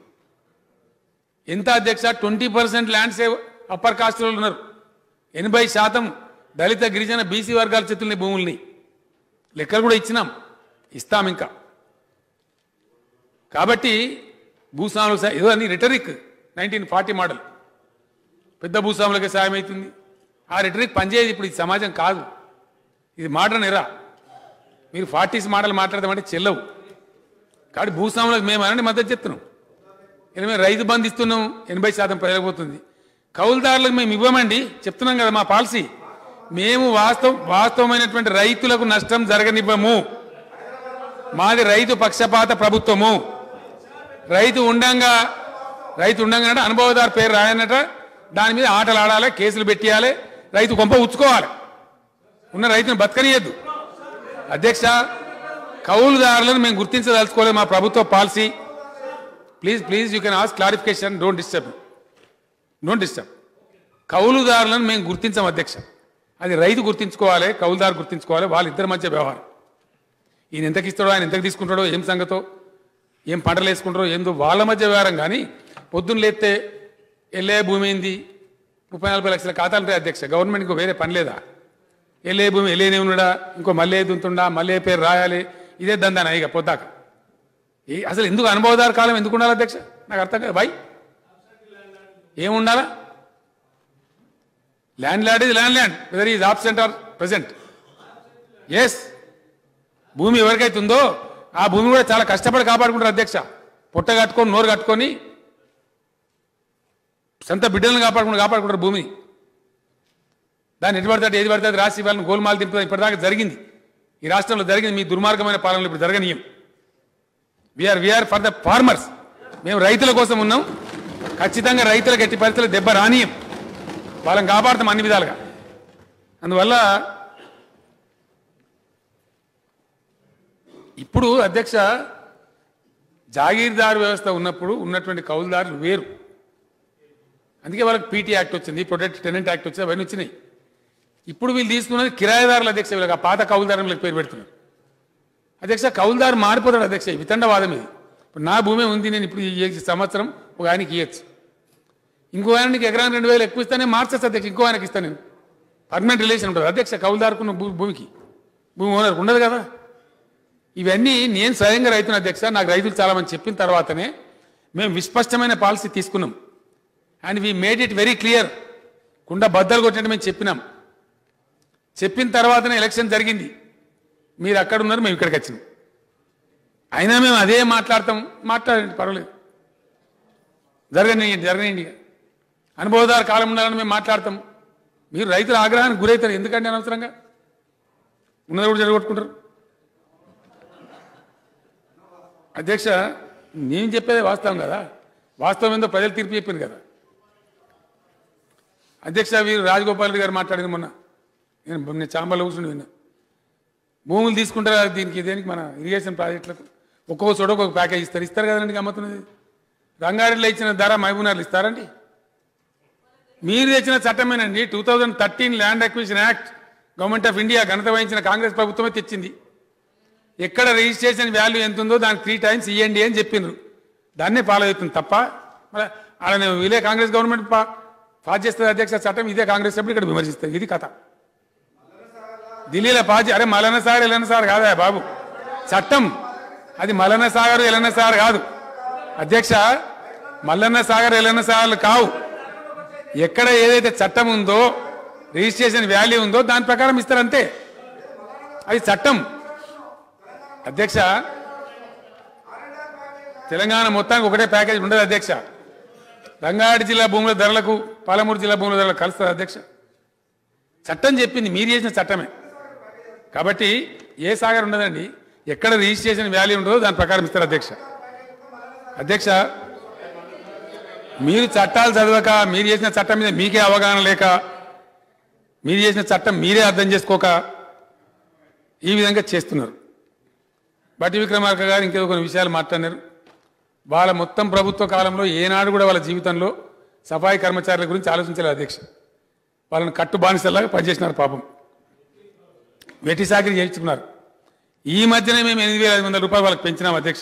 ఎంత అధ్యక్ష? 20% ల్యాండ్స్ అప్పర్ కాస్ట్ వాళ్ళు ఉన్నారు. 80% దళిత, గిరిజన, బీసీ వర్గాల చేతుల్ని భూముల్ని లెక్కలు కూడా ఇచ్చినాం, ఇస్తాం ఇంకా. కాబట్టి భూస్వాములకు ఏదో అని రిటరిక్ 1940 మోడల్, పెద్ద భూస్వాములకే సాయం అవుతుంది. ఆ రిటరిక్ పనిచేయదు ఇప్పుడు. ఇది సమాజం కాదు, ఇది మోడర్న్ ఎరా. మీరు 40s మోడల్ మాట్లాడదామంటే చెల్లవు. కాబట్టి భూస్వాములకు మేము అనండి మద్దతు చెప్తున్నాం. మేము రైతు బంధు ఇస్తున్నాం, 80% ప్రజలపోతుంది. కౌలుదారులకు మేము ఇవ్వమండి చెప్తున్నాం కదా, మా పాలసీ. మేము వాస్తవమైనటువంటి రైతులకు నష్టం జరగనివ్వము. మాది రైతు పక్షపాత ప్రభుత్వము. రైతు ఉండంగా అనుభవదారు పేరు రాయనట, దాని మీద ఆటలు ఆడాలి, కేసులు పెట్టియాలి, రైతు కొంప ఉచ్చుకోవాలి, ఉన్న రైతును బతకనియద్దు అధ్యక్ష. కౌలుదారులను మేము గుర్తించదలుచుకోలేదు, మా ప్రభుత్వ policy. Please you can ask clarification, don't disturb. కౌలుదారులను మేము గుర్తించాం అధ్యక్ష. అది రైతు గుర్తించుకోవాలి, కౌలుదారు గుర్తించుకోవాలి, వాళ్ళిద్దరి మధ్య వ్యవహారం. ఈయన ఎంతకి ఇస్తాడో, ఆయన ఎంతకు తీసుకుంటాడో, ఏం సంగతో, ఏం పంటలు వేసుకుంటారో ఏందో వాళ్ళ మధ్య వ్యవహారం. కానీ పొద్దున్న లేస్తే ఎల్ఏ భూమి ఏంది 30-40 లక్షల ఖాతాలు ఉంటాయి అధ్యక్ష. గవర్నమెంట్కి వేరే పని లేదా? ఎల్ఏ భూమి ఎల్ఏనే ఉన్నాడా, ఇంకో మళ్ళీ దుంతుండా, మళ్ళీ పేరు రాయాలి, ఇదే దందానా ఇక పొద్దాక. అసలు ఎందుకు అనుభవదారు కాలం ఎందుకు ఉండాలి అధ్యక్ష? నాకు అర్థం కాదు. బై ఏముండాలా? Landlord is land whether is absent or present. Yes, భూమి ఎవరికైతే ఉందో ఆ భూమి కూడా చాలా కష్టపడి కాపాడుకుంటారు అధ్యక్ష. పొట్ట కట్టుకొని నోరు కట్టుకొని సొంత బిడ్డలను కాపాడుకుంటారు భూమిని. దాన్ని ఎటు పడితే ఏది పడితే రాసి వాళ్ళని గోల్మాలు తింపుతారు. ఇప్పటిదాకా జరిగింది, ఈ రాష్ట్రంలో జరిగింది. మీ దుర్మార్గమైన పాలనలు ఇప్పుడు జరగనీయం. We're for the farmers. మేము రైతుల కోసం ఉన్నాం. ఖచ్చితంగా రైతులకు ఎట్టి పరిస్థితులు దెబ్బ రానియం, వాళ్ళని కాపాడుతాం అన్ని విధాలుగా. అందువల్ల ఇప్పుడు అధ్యక్ష జాగీర్దారు వ్యవస్థ ఉన్నప్పుడు ఉన్నటువంటి కౌలుదారులు వేరు. అందుకే వాళ్ళకి పీటీ యాక్ట్ వచ్చింది, ప్రొటెక్ట్ టెనెంట్ యాక్ట్ వచ్చింది, అవన్నీ వచ్చినాయి. ఇప్పుడు వీళ్ళు తీసుకున్నది కిరాయిదారులు అధ్యక్ష. వీళ్ళకి ఆ పాత కౌలుదారులకు పేరు పెడుతున్నారు అధ్యక్ష. కౌలుదారు మారిపోతాడు అధ్యక్ష. వితండవాదం ఇది. ఇప్పుడు నా భూమి ఉంది, నేను ఇప్పుడు ఈ సంవత్సరం ఒక ఆయనకి ఇవ్వచ్చు, ఇంకో ఆయనకి ఎకరానికి 2,000 ఎక్కువ ఇస్తానే మార్చచ్చు అధ్యక్ష. ఇంకో ఆయనకి ఇస్తాను నేను. పర్మనెంట్ రిలేషన్ ఉంటుంది అధ్యక్ష కౌలుదారుకున్న భూమికి, భూమి ఓనర్కి ఉండదు కదా. ఇవన్నీ నేను స్వయంగా రైతున్న అధ్యక్ష. నాకు రైతులు చాలామంది చెప్పిన తర్వాతనే మేము విస్పష్టమైన పాలసీ తీసుకున్నాం. And we made it very clear. కుండ బద్దలు కొట్టినట్టు మేము చెప్పినాం. చెప్పిన తర్వాతనే ఎలక్షన్ జరిగింది. మీరు అక్కడ ఉన్నారు, మేము ఇక్కడికి వచ్చినాం. అయినా మేము అదే మాట్లాడండి పర్వాలేదు, జరగనియండి. అనుభవదారు కాలం ఉండాలని మేము మాట్లాడతాం. మీరు రైతుల ఆగ్రహానికి గురవుతారు. ఎందుకంటే అనవసరంగా ఉన్నది కూడా జరగొట్టుకుంటారు అధ్యక్ష. నేను చెప్పేది వాస్తవం కదా, వాస్తవం ఏందో ప్రజలు తీర్పు చెప్పింది కదా అధ్యక్ష. వీరు రాజగోపాల్ రెడ్డి గారు మాట్లాడింది మొన్న, నేను చాంబర్లో కూర్చుని విన్నా. భూములు తీసుకుంటారా దేనికి మన ఇరిగేషన్ ప్రాజెక్టులకు ఒక్కొక్క చోట ఒక్కొక్క ప్యాకేజ్ ఇస్తారు కదండి. గమ్మతున్నది. రంగారెడ్డిలో ఇచ్చిన ధర మహబూబ్నగర్లో ఇస్తారండి. మీరు తెచ్చిన చట్టమేనండి. 2013 land acquisition act government of India ఘనత వహించిన కాంగ్రెస్ ప్రభుత్వమే తెచ్చింది. ఎక్కడ రిజిస్ట్రేషన్ వాల్యూ ఎంత ఉందో దానికి 3 times ఇవ్వండి అని చెప్పిండ్రు. దాన్నే ఫాలో అవుతుంది తప్ప మరి అలా వీలే కాంగ్రెస్ గవర్నమెంట్ పాస్ చేస్తుంది అధ్యక్ష చట్టం. ఇదే కాంగ్రెస్ సభ్యులు ఇక్కడ విమర్శిస్తుంది. ఇది కథ. ఢిల్లీలో అరే మలన సాగర్ ఎలన సాగర్ కాదా బాబు చట్టం. అది మలన సాగర్ ఎలన సాగర్ కాదు అధ్యక్ష. మల్లన్న సాగర్ ఎలన సాగర్లు కావు. ఎక్కడ ఏదైతే చట్టం ఉందో, రిజిస్ట్రేషన్ వాల్యూ ఉందో దాని ప్రకారం ఇస్తారు అంతే. అది చట్టం అధ్యక్ష. తెలంగాణ మొత్తానికి ఒకటే ప్యాకేజ్ ఉండదు అధ్యక్ష. రంగారెడ్డి జిల్లా భూముల ధరలకు పాలమూరు జిల్లా భూముల ధరలకు కలుస్తుంది అధ్యక్ష. చట్టం చెప్పింది, మీరు చేసిన చట్టమే. కాబట్టి ఏ సాగర్ ఉండదండి. ఎక్కడ రిజిస్ట్రేషన్ వాల్యూ ఉండదో దాని ప్రకారం ఇస్తారు అధ్యక్ష. అధ్యక్ష మీరు చట్టాలు చదవక, మీరు చేసిన చట్టం మీద మీకే అవగాహన లేక, మీరు చేసిన చట్టం మీరే అర్థం చేసుకోక ఈ విధంగా చేస్తున్నారు. బట్టి విక్రమార్క గారు ఇంకేదో కొన్ని విషయాలు మాట్లాడినారు. వాళ్ళ మొత్తం ప్రభుత్వ కాలంలో ఏనాడు కూడా వాళ్ళ జీవితంలో సఫాయి కర్మచారుల గురించి ఆలోచించలేదు అధ్యక్ష. వాళ్ళని కట్టు బానిసలాగా పనిచేసినారు పాపం. వెట్టి సాకిరీ చేయించుకున్నారు. ఈ మధ్యనే మేము 8,500 రూపాయలు వాళ్ళకి పెంచినాం అధ్యక్ష.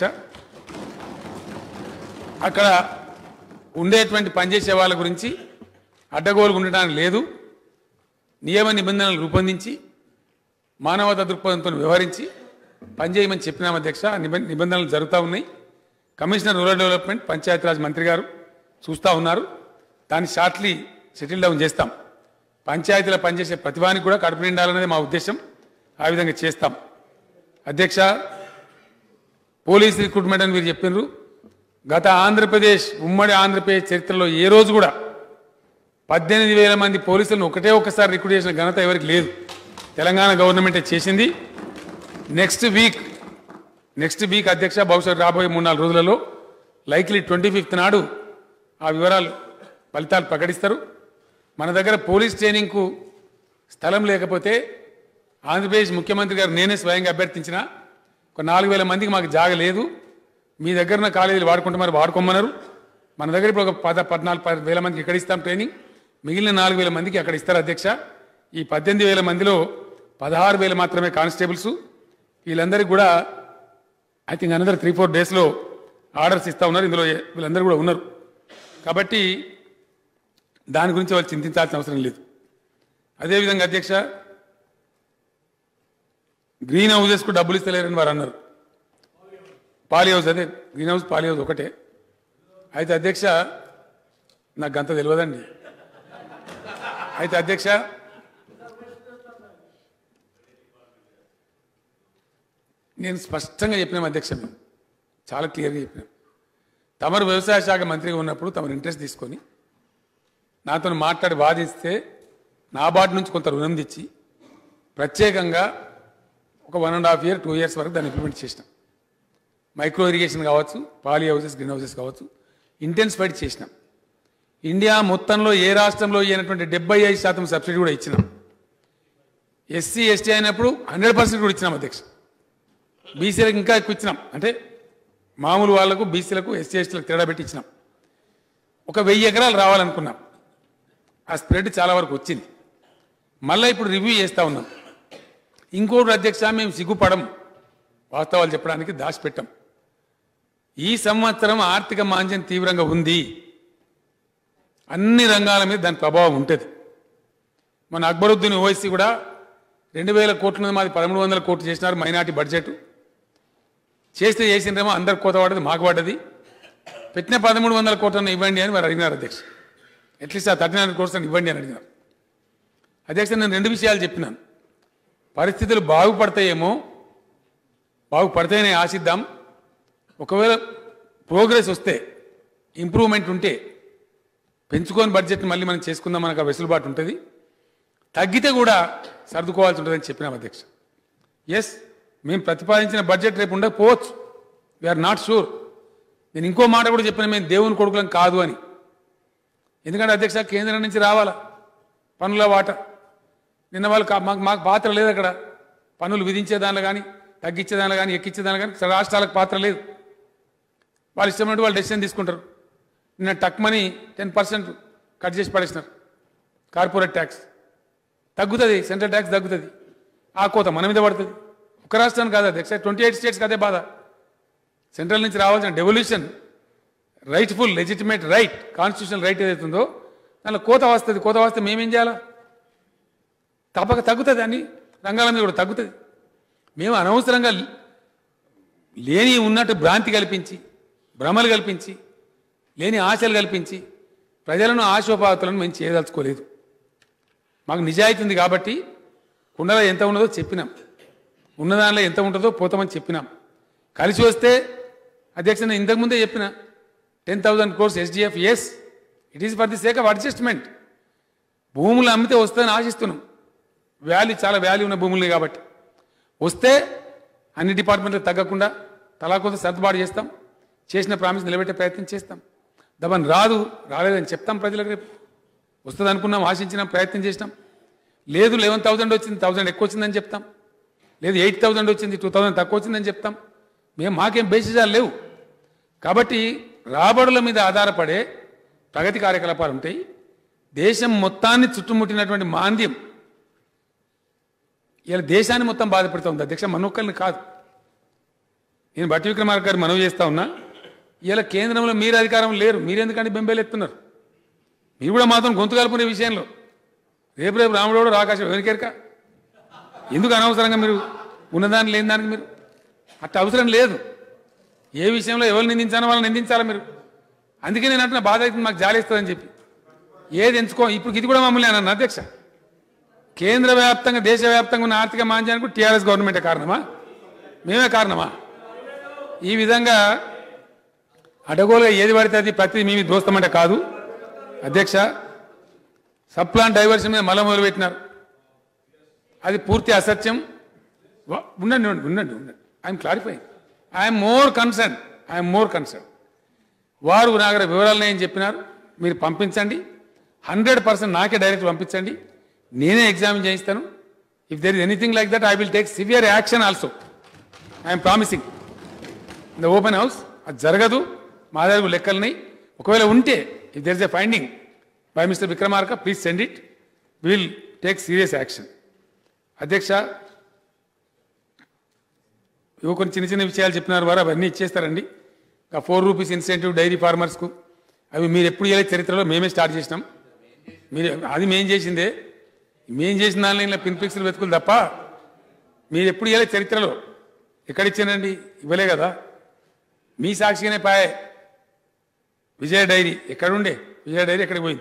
అక్కడ ఉండేటువంటి పనిచేసే వాళ్ళ గురించి అడ్డగోలుగా ఉండడానికి లేదు. నియమ నిబంధనలు రూపొందించి మానవతా దృక్పథంతో వ్యవహరించి పనిచేయమని చెప్పినాం అధ్యక్ష. నిబంధనలు జరుగుతూ ఉన్నాయి. కమిషనర్ రూరల్ డెవలప్మెంట్ పంచాయతీరాజ్ మంత్రి గారు చూస్తూ ఉన్నారు. దాన్ని షార్ట్లీ సెటిల్ డౌన్ చేస్తాం. పంచాయతీలో పనిచేసే ప్రతిభానికి కూడా కడుపు నిండాలనేది మా ఉద్దేశం. ఆ విధంగా చేస్తాం అధ్యక్ష. పోలీస్ రిక్రూట్మెంట్ అని మీరు చెప్పినారు. గత ఆంధ్రప్రదేశ్ ఉమ్మడి ఆంధ్రప్రదేశ్ చరిత్రలో ఏ రోజు కూడా 18,000 మంది పోలీసులను ఒక్కసారి రిక్రూట్ చేసిన ఘనత ఎవరికి లేదు. తెలంగాణ గవర్నమెంటే చేసింది. నెక్స్ట్ వీక్ అధ్యక్ష, బహుశా రాబోయే 3-4 రోజులలో లైక్లీ 25th నాడు ఆ వివరాలు ఫలితాలు ప్రకటిస్తారు. మన దగ్గర పోలీస్ ట్రైనింగ్కు స్థలం లేకపోతే ఆంధ్రప్రదేశ్ ముఖ్యమంత్రి గారు నేనే స్వయంగా అభ్యర్థించిన ఒక 4,000 మందికి మాకు జాగ లేదు, మీ దగ్గర ఉన్న కాలేజీలు వాడుకుంటే మరి వాడుకోమన్నారు. మన దగ్గర ఇప్పుడు ఒక 14,000 మందికి ఇక్కడ ఇస్తాం ట్రైనింగ్. మిగిలిన 4,000 మందికి అక్కడ ఇస్తారు అధ్యక్ష. ఈ 18,000 మందిలో 16,000 మాత్రమే కానిస్టేబుల్స్. వీళ్ళందరికీ కూడా ఐ థింక్ అనదర్ 3-4 డేస్లో ఆర్డర్స్ ఇస్తూ ఉన్నారు. ఇందులో వీళ్ళందరూ కూడా ఉన్నారు. కాబట్టి దాని గురించి వాళ్ళు చింతించాల్సిన అవసరం లేదు. అదేవిధంగా అధ్యక్ష, గ్రీన్ హౌజెస్కు డబ్బులు ఇస్తలేరని వారు అన్నారు. పాలి హౌస్, అదే గ్రీన్ హౌస్ పాలి హౌస్ ఒకటే. అయితే అధ్యక్ష నాకు గంత తెలియదండి. అయితే అధ్యక్ష నేను స్పష్టంగా చెప్పినాం అధ్యక్ష, మేము చాలా క్లియర్గా చెప్పినాం. తమరు వ్యవసాయ శాఖ మంత్రిగా ఉన్నప్పుడు తమరు ఇంట్రెస్ట్ తీసుకొని నాతో మాట్లాడి వాదిస్తే నాబార్డు నుంచి కొంత రుణం తెచ్చి ప్రత్యేకంగా ఒక 1.5 years 2 years వరకు దాన్ని ఇంప్లిమెంట్ చేసినాం. మైక్రో ఇరిగేషన్ కావచ్చు, పాలీ హౌసెస్, గ్రీన్ హౌసెస్ కావచ్చు, ఇంటెన్సిఫైడ్ చేసినాం. ఇండియా మొత్తంలో ఏ రాష్ట్రంలో అయినటువంటి 75% సబ్సిడీ కూడా ఇచ్చినాం. ఎస్సీ ఎస్టీ అయినప్పుడు 100% కూడా ఇచ్చినాం అధ్యక్ష. బీసీలకు ఇంకా ఎక్కువ ఇచ్చినాం. అంటే మామూలు వాళ్లకు, బీసీలకు, ఎస్సీ ఎస్టీలకు తేడా పెట్టి ఇచ్చినాం. ఒక 1000 ఎకరాలు రావాలనుకున్నాం. ఆ స్ప్రెడ్ చాలా వరకు వచ్చింది. మళ్ళీ ఇప్పుడు రివ్యూ చేస్తూ ఉన్నాం. ఇంకోటి అధ్యక్ష, మేము సిగ్గుపడం, వాస్తవాలు చెప్పడానికి దాచిపెట్టాం. ఈ సంవత్సరం ఆర్థిక మాంద్యం తీవ్రంగా ఉంది. అన్ని రంగాల మీద దాని ప్రభావం ఉంటుంది. మన అక్బరుద్దీన్ ఓవైసీ కూడా 2000 కోట్ల మాది 1300 కోట్లు చేసినారు మైనార్టీ బడ్జెట్. చేస్తే చేసినారేమో అందరికి కోత పడ్డది, మాకు పడ్డది. పెట్టిన 1300 కోట్లను ఇవ్వండి అని వారు అడిగినారు అధ్యక్ష. అట్లీస్ట్ ఆ 39 crores ఇవ్వండి అని అడిగినారు అధ్యక్ష. నేను 2 విషయాలు చెప్పినాను. పరిస్థితులు బాగుపడతాయేమో, బాగుపడతాయని ఆశిద్దాం. ఒకవేళ ప్రోగ్రెస్ వస్తే, ఇంప్రూవ్మెంట్ ఉంటే పెంచుకొని బడ్జెట్ మళ్ళీ మనం చేసుకుందాం, మనకు ఆ వెసులుబాటు ఉంటుంది. తగ్గితే కూడా సర్దుకోవాల్సి ఉంటుందని చెప్పినాం అధ్యక్ష. ఎస్, మేము ప్రతిపాదించిన బడ్జెట్ రేపు ఉండకపోవచ్చు. We're not sure. నేను ఇంకో మాట కూడా చెప్పిన, మేము దేవుని కొడుకులం కాదు అని. ఎందుకంటే అధ్యక్ష, కేంద్రం నుంచి రావాలా పన్నుల వాట. నిన్న వాళ్ళు మాకు పాత్ర లేదు అక్కడ. పన్నులు విధించే దానిలో కానీ, తగ్గించే దానిలో కానీ, ఎక్కించే దానిలో కానీ రాష్ట్రాలకు పాత్ర లేదు. వాళ్ళు ఇష్టమైనట్టు వాళ్ళు డెసిషన్ తీసుకుంటారు. నిన్న టక్మని 10% కట్ చేసి పడేసినారు. కార్పొరేట్ ట్యాక్స్ తగ్గుతుంది, సెంట్రల్ ట్యాక్స్ తగ్గుతుంది. ఆ కోత మన మీద పడుతుంది. ఒక రాష్ట్రానికి కాదు అధ్యక్ష, 28 states అదే బాధ. సెంట్రల్ నుంచి రావాల్సిన devolution, rightful legitimate right, constitutional right ఏదైతుందో దానిలో కోత వస్తుంది. కోత వస్తే మేమేం చేయాలా? తప్పక తగ్గుతుంది. అన్ని రంగాల మీద కూడా తగ్గుతుంది. మేము అనవసరంగా లేని ఉన్నట్టు భ్రాంతి కల్పించి, భ్రమలు కల్పించి, లేని ఆశలు కల్పించి ప్రజలను ఆశోపాతులను మేము చేయదలుచుకోలేదు. మాకు నిజాయితీ ఉంది కాబట్టి కుండలో ఎంత ఉన్నదో చెప్పినాం, ఉన్నదానిలో ఎంత ఉంటుందో పోతామని చెప్పినాం. కలిసి వస్తే అధ్యక్ష, నేను ఇంతకుముందే చెప్పిన 10,000 crores SDF, yes, it is for the sake of adjustment. భూములు అమ్మితే వస్తుందని ఆశిస్తున్నాం. చాలా వాల్యూ ఉన్న భూములే కాబట్టి వస్తే అన్ని డిపార్ట్మెంట్లు తగ్గకుండా తలా కొంత సర్దుబాటు చేస్తాం. చేసిన ప్రామిస్ నిలబెట్టే ప్రయత్నం చేస్తాం. దమన్ రాలేదని చెప్తాం ప్రజలకు. రేపు వస్తుంది అనుకున్నాం, ఆశించినాం, ప్రయత్నం చేసినాం. లేదు 11,000 వచ్చింది, 1,000 ఎక్కువ వచ్చిందని చెప్తాం. లేదు 8,000 వచ్చింది, 2,000 తక్కువ వచ్చిందని చెప్తాం. మాకేం బేసిజాలు లేవు. కాబట్టి రాబడుల మీద ఆధారపడే ప్రగతి కార్యకలాపాలు ఉంటాయి. దేశం మొత్తాన్ని చుట్టుముట్టినటువంటి మాంద్యం ఇలా దేశాన్ని మొత్తం బాధపెడుతూ ఉంది అధ్యక్ష, మనొక్కరిని కాదు. నేను బట్టి విక్రమార్క గారు మనవి చేస్తా ఉన్నా, ఇలా కేంద్రంలో మీరు అధికారం లేరు, మీరెందుకంటే బెంబేలు ఎత్తున్నారు? మీరు కూడా మాత్రం గొంతు కలుపుకునే విషయంలో రేపు రాముడు ఆకాశం ఎవరికేరక ఎందుకు అనవసరంగా మీరు ఉన్నదాన్ని లేని దానికి మీరు అట్ట అవసరం లేదు. ఏ విషయంలో ఎవరు నిందించాలో వాళ్ళని నిందించాలా మీరు? అందుకే నేను అంటున్నా, బాధ అవుతుంది, మాకు జాలేస్తుందని చెప్పి. ఏది ఎంచుకో, ఇప్పుడు ఇది కూడా మమ్మల్ని అన్నాను అధ్యక్ష. కేంద్ర వ్యాప్తంగా, దేశవ్యాప్తంగా ఉన్న ఆర్థిక మాంద్యానికి టీఆర్ఎస్ గవర్నమెంటే కారణమా? మేమే కారణమా? ఈ విధంగా అడగోలుగా ఏది పడితే అది ప్రతి మేము దోస్తామంటే కాదు అధ్యక్ష. సప్లాన్ డైవర్షన్ మీద మళ్ళీ మొదలుపెట్టినారు. అది పూర్తి అసత్యం. ఉండండి. I'm clarifying. I'm more concern. వారు నా దగ్గర వివరాలు నేను చెప్పినారు. మీరు పంపించండి, 100% నాకే డైరెక్ట్ పంపించండి, నేనే ఎగ్జామిన్ చేయిస్తాను. If there is anything like that I will take severe action also. I'm promising in the open house. అది జరగదు, మా దగ్గర లెక్కలని. ఒకవేళ ఉంటే, if there is a finding by mister Vikramarka, please send it, will take serious action. అధ్యక్ష, ఇవి కొన్ని చిన్న విషయాలు చెప్పినారు వారు, అవన్నీ ఇచ్చేస్తారండి. ఇంకా 4 rupees ఇన్సెంటివ్ డైరీ ఫార్మర్స్కు, అవి మీరు ఎప్పుడు ఇవ్వలేదు చరిత్రలో, మేమే స్టార్ట్ చేసినాం. అది మేం చేసిందే. మేం చేసిన దానిలో ఇలా పిన్ఫిక్స్లు వెతుకులు తప్ప మీరు ఎప్పుడు ఇవ్వలేదు చరిత్రలో. ఎక్కడిచ్చానండి? ఇవ్వలే కదా. మీ సాక్షిగానే పాయే. విజయ డైరీ ఎక్కడుండే? విజయ డైరీ ఎక్కడికి పోయింది?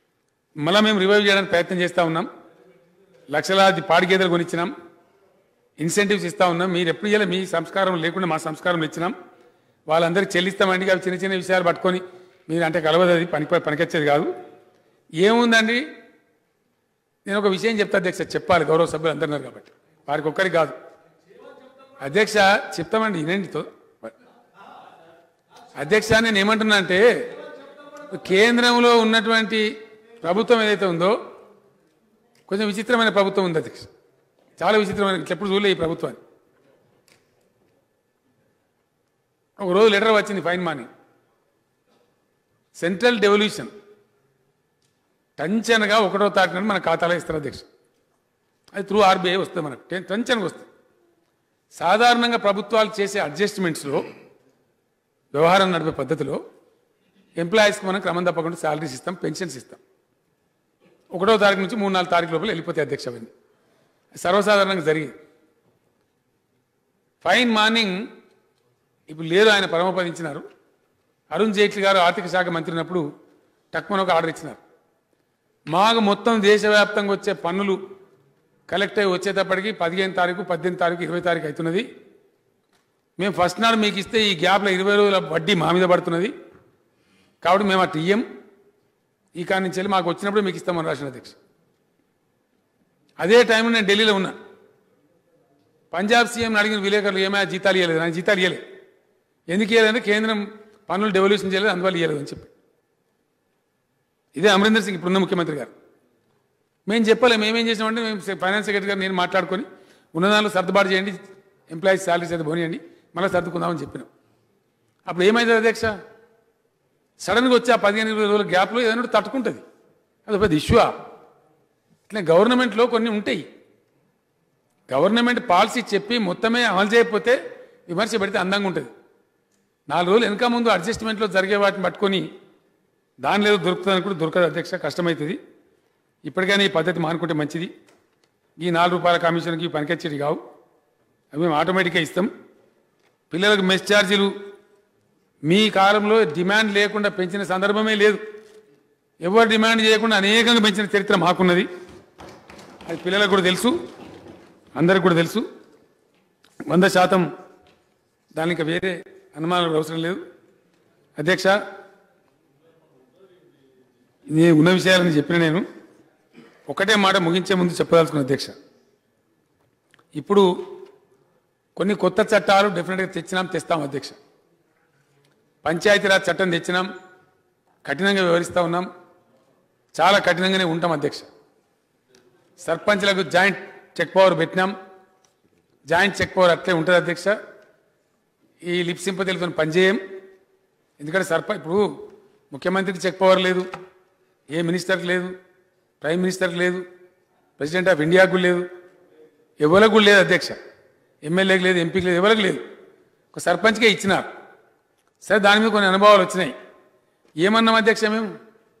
మళ్ళీ మేము రివైవ్ చేయడానికి ప్రయత్నం చేస్తూ ఉన్నాం. లక్షలాది పాడి గేదెలు కొనిచ్చినాం. ఇన్సెంటివ్స్ ఇస్తా ఉన్నాం. మీరు ఎప్పుడు ఇవ్వలే, మీ సంస్కారం లేకుండా మా సంస్కారం ఇచ్చినాం. వాళ్ళందరికీ చెల్లిస్తామండి. అవి చిన్న చిన్న విషయాలు పట్టుకొని మీరు అంటే కలవదు, అది పనికొచ్చేది కాదు. ఏముందండి, నేను ఒక విషయం చెప్తా అధ్యక్ష, చెప్పాలి గౌరవ సభ్యులు అందరున్నారు కాబట్టి, వారికి ఒక్కరికి కాదు అధ్యక్ష, చెప్తామండి వినండితో. అధ్యక్ష నేను ఏమంటున్నా అంటే, కేంద్రంలో ఉన్నటువంటి ప్రభుత్వం ఏదైతే ఉందో కొంచెం విచిత్రమైన ప్రభుత్వం ఉంది అధ్యక్ష, చాలా విచిత్రమైన, ఎప్పుడు చూడలే ఈ ప్రభుత్వాన్ని. ఒక రోజు లెటర్ వచ్చింది ఫైన్ మాని, సెంట్రల్ డెవల్యూషన్ టంచనగా 1వ తారీఖు మన ఖాతాలో ఇస్తారు అధ్యక్ష. అది త్రూ ఆర్బీఐ వస్తుంది, మనకు టంచనగా వస్తుంది. సాధారణంగా ప్రభుత్వాలు చేసే అడ్జస్ట్మెంట్స్లో, వ్యవహారం నడిపే పద్ధతిలో ఎంప్లాయీస్కి మనం క్రమం తప్పకుండా శాలరీస్ ఇస్తాం, పెన్షన్స్ ఇస్తాం. 1వ తారీఖు నుంచి 3-4 తారీఖు లోపల వెళ్ళిపోతాయి అధ్యక్ష. అవన్నీ సర్వసాధారణంగా జరిగింది. ఫైన్ మార్నింగ్ ఇప్పుడు లేదు, ఆయన పరమపదించినారు. అరుణ్ జైట్లీ గారు ఆర్థిక శాఖ మంత్రి ఉన్నప్పుడు టక్మన్ ఒక ఆర్డర్ ఇచ్చినారు. మాకు మొత్తం దేశవ్యాప్తంగా వచ్చే పన్నులు కలెక్ట్ అయ్యి వచ్చేటప్పటికి 15 తారీఖు, 18 తారీఖు, 20 తారీఖు అవుతున్నది. మేము ఫస్ట్ నాడు మీకు ఇస్తే ఈ గ్యాప్లో 20 రోజుల వడ్డీ మా మీద పడుతున్నది, కాబట్టి మేము అటు ఇయ్యం, ఈ కాడి నుంచి వెళ్ళి మాకు వచ్చినప్పుడు మీకు ఇస్తామని రాసిన అధ్యక్ష. అదే టైంలో నేను ఢిల్లీలో ఉన్నా. పంజాబ్ సీఎంని అడిగిన విలేకరులు ఏమైనా జీతాలు ఇవ్వలేదు, నాకు జీతాలు ఇవ్వలేదు. ఎందుకు ఇవ్వలేదంటే కేంద్రం పన్నులు డెవల్యూషన్ చేయలేదు, అందువల్ల ఇవ్వలేదు అని చెప్పి. ఇదే అమరీందర్ సింగ్ ఇప్పుడున్న ముఖ్యమంత్రి గారు. మేము చెప్పలేము, మేమేం చేసినామంటే మేము ఫైనాన్స్ సెక్రటరీ గారు నేను మాట్లాడుకొని ఉన్నదానిలో సర్దుబాటు చేయండి, ఎంప్లాయీస్ శాలరీస్ అయితే పోనీయండి, మళ్ళీ సర్దుకుందామని చెప్పినాం. అప్పుడు ఏమైంది అధ్యక్ష, సడన్గా వచ్చి ఆ 15-20 రోజుల గ్యాప్లో ఏదైనా తట్టుకుంటుంది, అది పెద్ద ఇష్యూ. ఇట్లా గవర్నమెంట్లో కొన్ని ఉంటాయి, గవర్నమెంట్ పాలసీ చెప్పి మొత్తమే అమలు చేయకపోతే విమర్శ పెడితే అందంగా ఉంటుంది. 4 రోజులు వెనక ముందు అడ్జస్ట్మెంట్లో జరిగే వాటిని పట్టుకొని దానిలో ఏదో దొరుకుతుందని కూడా దొరకదు అధ్యక్ష, కష్టమవుతుంది. ఇప్పటికైనా ఈ పద్ధతి మానుకుంటే మంచిది. ఈ 4 రూపాయల కమిషన్కి పనికొచ్చేది కావు, అవి మేము ఆటోమేటిక్గా ఇస్తాం. పిల్లలకు మెస్ ఛార్జీలు మీ కాలంలో డిమాండ్ లేకుండా పెంచిన సందర్భమే లేదు. ఎవరు డిమాండ్ చేయకుండా అనేకంగా పెంచిన చరిత్ర మాకున్నది, అది పిల్లలకు కూడా తెలుసు, అందరికి కూడా తెలుసు. 100% దానికి వేరే అనుమానాలు అవసరం లేదు అధ్యక్ష. ఇది ఉన్న విషయాలని చెప్పిన నేను ఒకటే మాట ముగించే ముందు చెప్పదలుచుకున్న అధ్యక్ష, ఇప్పుడు కొన్ని కొత్త చట్టాలు డెఫినెట్గా తెస్తాం అధ్యక్ష. పంచాయతీరాజ్ చట్టం తెచ్చినాం, కఠినంగా వ్యవహరిస్తూ ఉన్నాం, చాలా కఠినంగానే ఉంటాం అధ్యక్ష. సర్పంచ్లకు జాయింట్ చెక్ పవర్ పెట్టినాం, జాయింట్ చెక్ పవర్ అట్లే ఉంటుంది అధ్యక్ష. ఈ లిప్ సింపతిలతో పనిచేయం, ఎందుకంటే ఇప్పుడు ముఖ్యమంత్రికి చెక్ పవర్ లేదు, ఏ మినిస్టర్కి లేదు, ప్రైమ్ మినిస్టర్కి లేదు, ప్రెసిడెంట్ ఆఫ్ ఇండియాకు లేదు, ఎవరికి కూడా లేదు అధ్యక్ష. ఎమ్మెల్యేకి లేదు, ఎంపీకి లేదు, ఎవరికి లేదు. ఒక సర్పంచ్కే ఇచ్చినారు. సరే, దాని మీద కొన్ని అనుభవాలు వచ్చినాయి. ఏమన్నాం అధ్యక్ష, మేము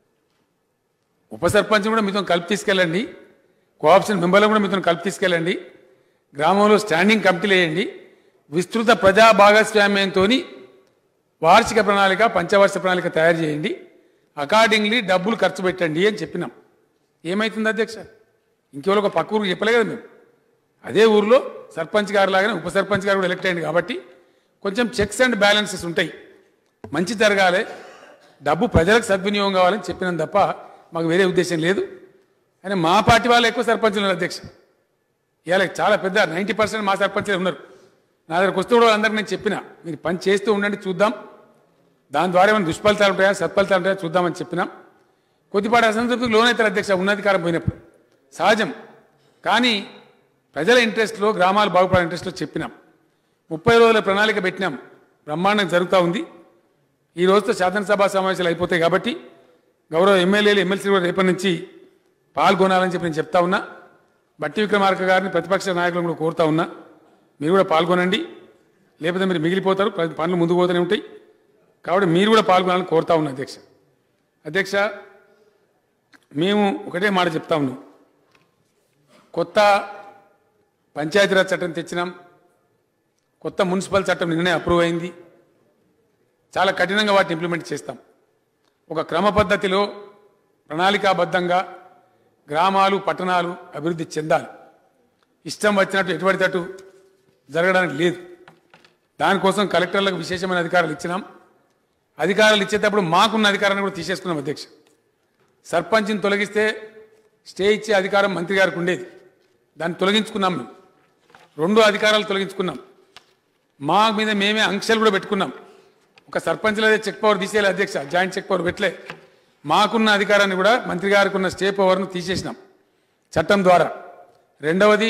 ఉప సర్పంచ్ కూడా మీతో కలిపి తీసుకెళ్ళండి, కోఆప్షన్ మెంబర్లు కూడా మీతో కలిపి తీసుకెళ్ళండి, గ్రామంలో స్టాండింగ్ కమిటీలు వేయండి, విస్తృత ప్రజా భాగస్వామ్యంతో వార్షిక ప్రణాళిక, పంచవర్ష ప్రణాళిక తయారు చేయండి, అకార్డింగ్లీ డబ్బులు ఖర్చు పెట్టండి అని చెప్పినాం. ఏమవుతుంది అధ్యక్ష, ఇంకెవరో ఒక పక్క ఊరికి చెప్పలే కదా మేము. అదే ఊరిలో సర్పంచ్ గారు లాగానే ఉప సర్పంచ్ గారు కూడా ఎలక్ట్ అయ్యింది కాబట్టి కొంచెం చెక్స్ అండ్ బ్యాలెన్సెస్ ఉంటాయి. మంచి జరగాలి, డబ్బు ప్రజలకు సద్వినియోగం కావాలని చెప్పినాం తప్ప మాకు వేరే ఉద్దేశం లేదు. అని మా పార్టీ వాళ్ళు ఎక్కువ సర్పంచులు ఉన్నారు అధ్యక్ష. ఇవాళ చాలా పెద్ద 90% మా సర్పంచులే ఉన్నారు. నా దగ్గరకు వస్తూ కూడా అందరికీ నేను చెప్పిన, మీరు పని చేస్తూ ఉండండి, చూద్దాం, దాని ద్వారా ఏమైనా దుష్ఫలితాలు ఉంటాయా సత్ఫలితాలు ఉంటాయా చూద్దామని చెప్పినాం. కొద్దిపాటి అసంతృప్తికి లోనవుతారు అధ్యక్ష, ఉన్నధికారం పోయినప్పుడు సహజం. కానీ ప్రజల ఇంట్రెస్ట్లో, గ్రామాలు బాగుపడే ఇంట్రెస్ట్లో చెప్పినాం. 30 రోజుల ప్రణాళిక పెట్టినాం, బ్రహ్మాండంగా జరుగుతూ ఉంది. ఈ రోజుతో శాసనసభ సమావేశాలు అయిపోతాయి కాబట్టి గౌరవ ఎమ్మెల్యేలు, ఎమ్మెల్సీలు కూడా రేపటి నుంచి పాల్గొనాలని చెప్పి నేను చెప్తా ఉన్నా. బట్టి విక్రమార్క గారిని, ప్రతిపక్ష నాయకులను కూడా కోరుతా ఉన్నా, మీరు కూడా పాల్గొనండి, లేకపోతే మీరు మిగిలిపోతారు, పనులు ముందుకు పోతూనే ఉంటాయి. కాబట్టి మీరు కూడా పాల్గొనాలని కోరుతా ఉన్నా అధ్యక్ష. మేము ఒకటే మాట చెప్తా ఉన్నాం, కొత్త పంచాయతీరాజ్ చట్టం తెచ్చినాం, కొత్త మున్సిపల్ చట్టం నిన్ననే అప్రూవ్ అయింది. చాలా కఠినంగా వాటిని ఇంప్లిమెంట్ చేస్తాం. ఒక క్రమ పద్ధతిలో ప్రణాళికాబద్ధంగా గ్రామాలు, పట్టణాలు అభివృద్ధి చెందాలి. ఇష్టం వచ్చినట్టు ఎటువంటి జరగడానికి లేదు. దానికోసం కలెక్టర్లకు విశేషమైన అధికారాలు ఇచ్చినాం. అధికారాలు ఇచ్చేటప్పుడు మాకున్న అధికారాన్ని కూడా తీసేసుకున్నాం అధ్యక్ష. సర్పంచ్ని తొలగిస్తే స్టే ఇచ్చే అధికారం మంత్రి గారికి ఉండేది, దాన్ని తొలగించుకున్నాం. మేము 2 అధికారాలు తొలగించుకున్నాం. మా మీద మేమే ఆంక్షలు కూడా పెట్టుకున్నాం. ఒక సర్పంచ్లదే చెక్ పవర్ తీసేయాలి అధ్యక్ష, జాయింట్ చెక్ పవర్ పెట్టలే. మాకున్న అధికారాన్ని కూడా మంత్రి గారికి ఉన్న స్టే పవర్ను తీసేసినాం చట్టం ద్వారా. రెండవది,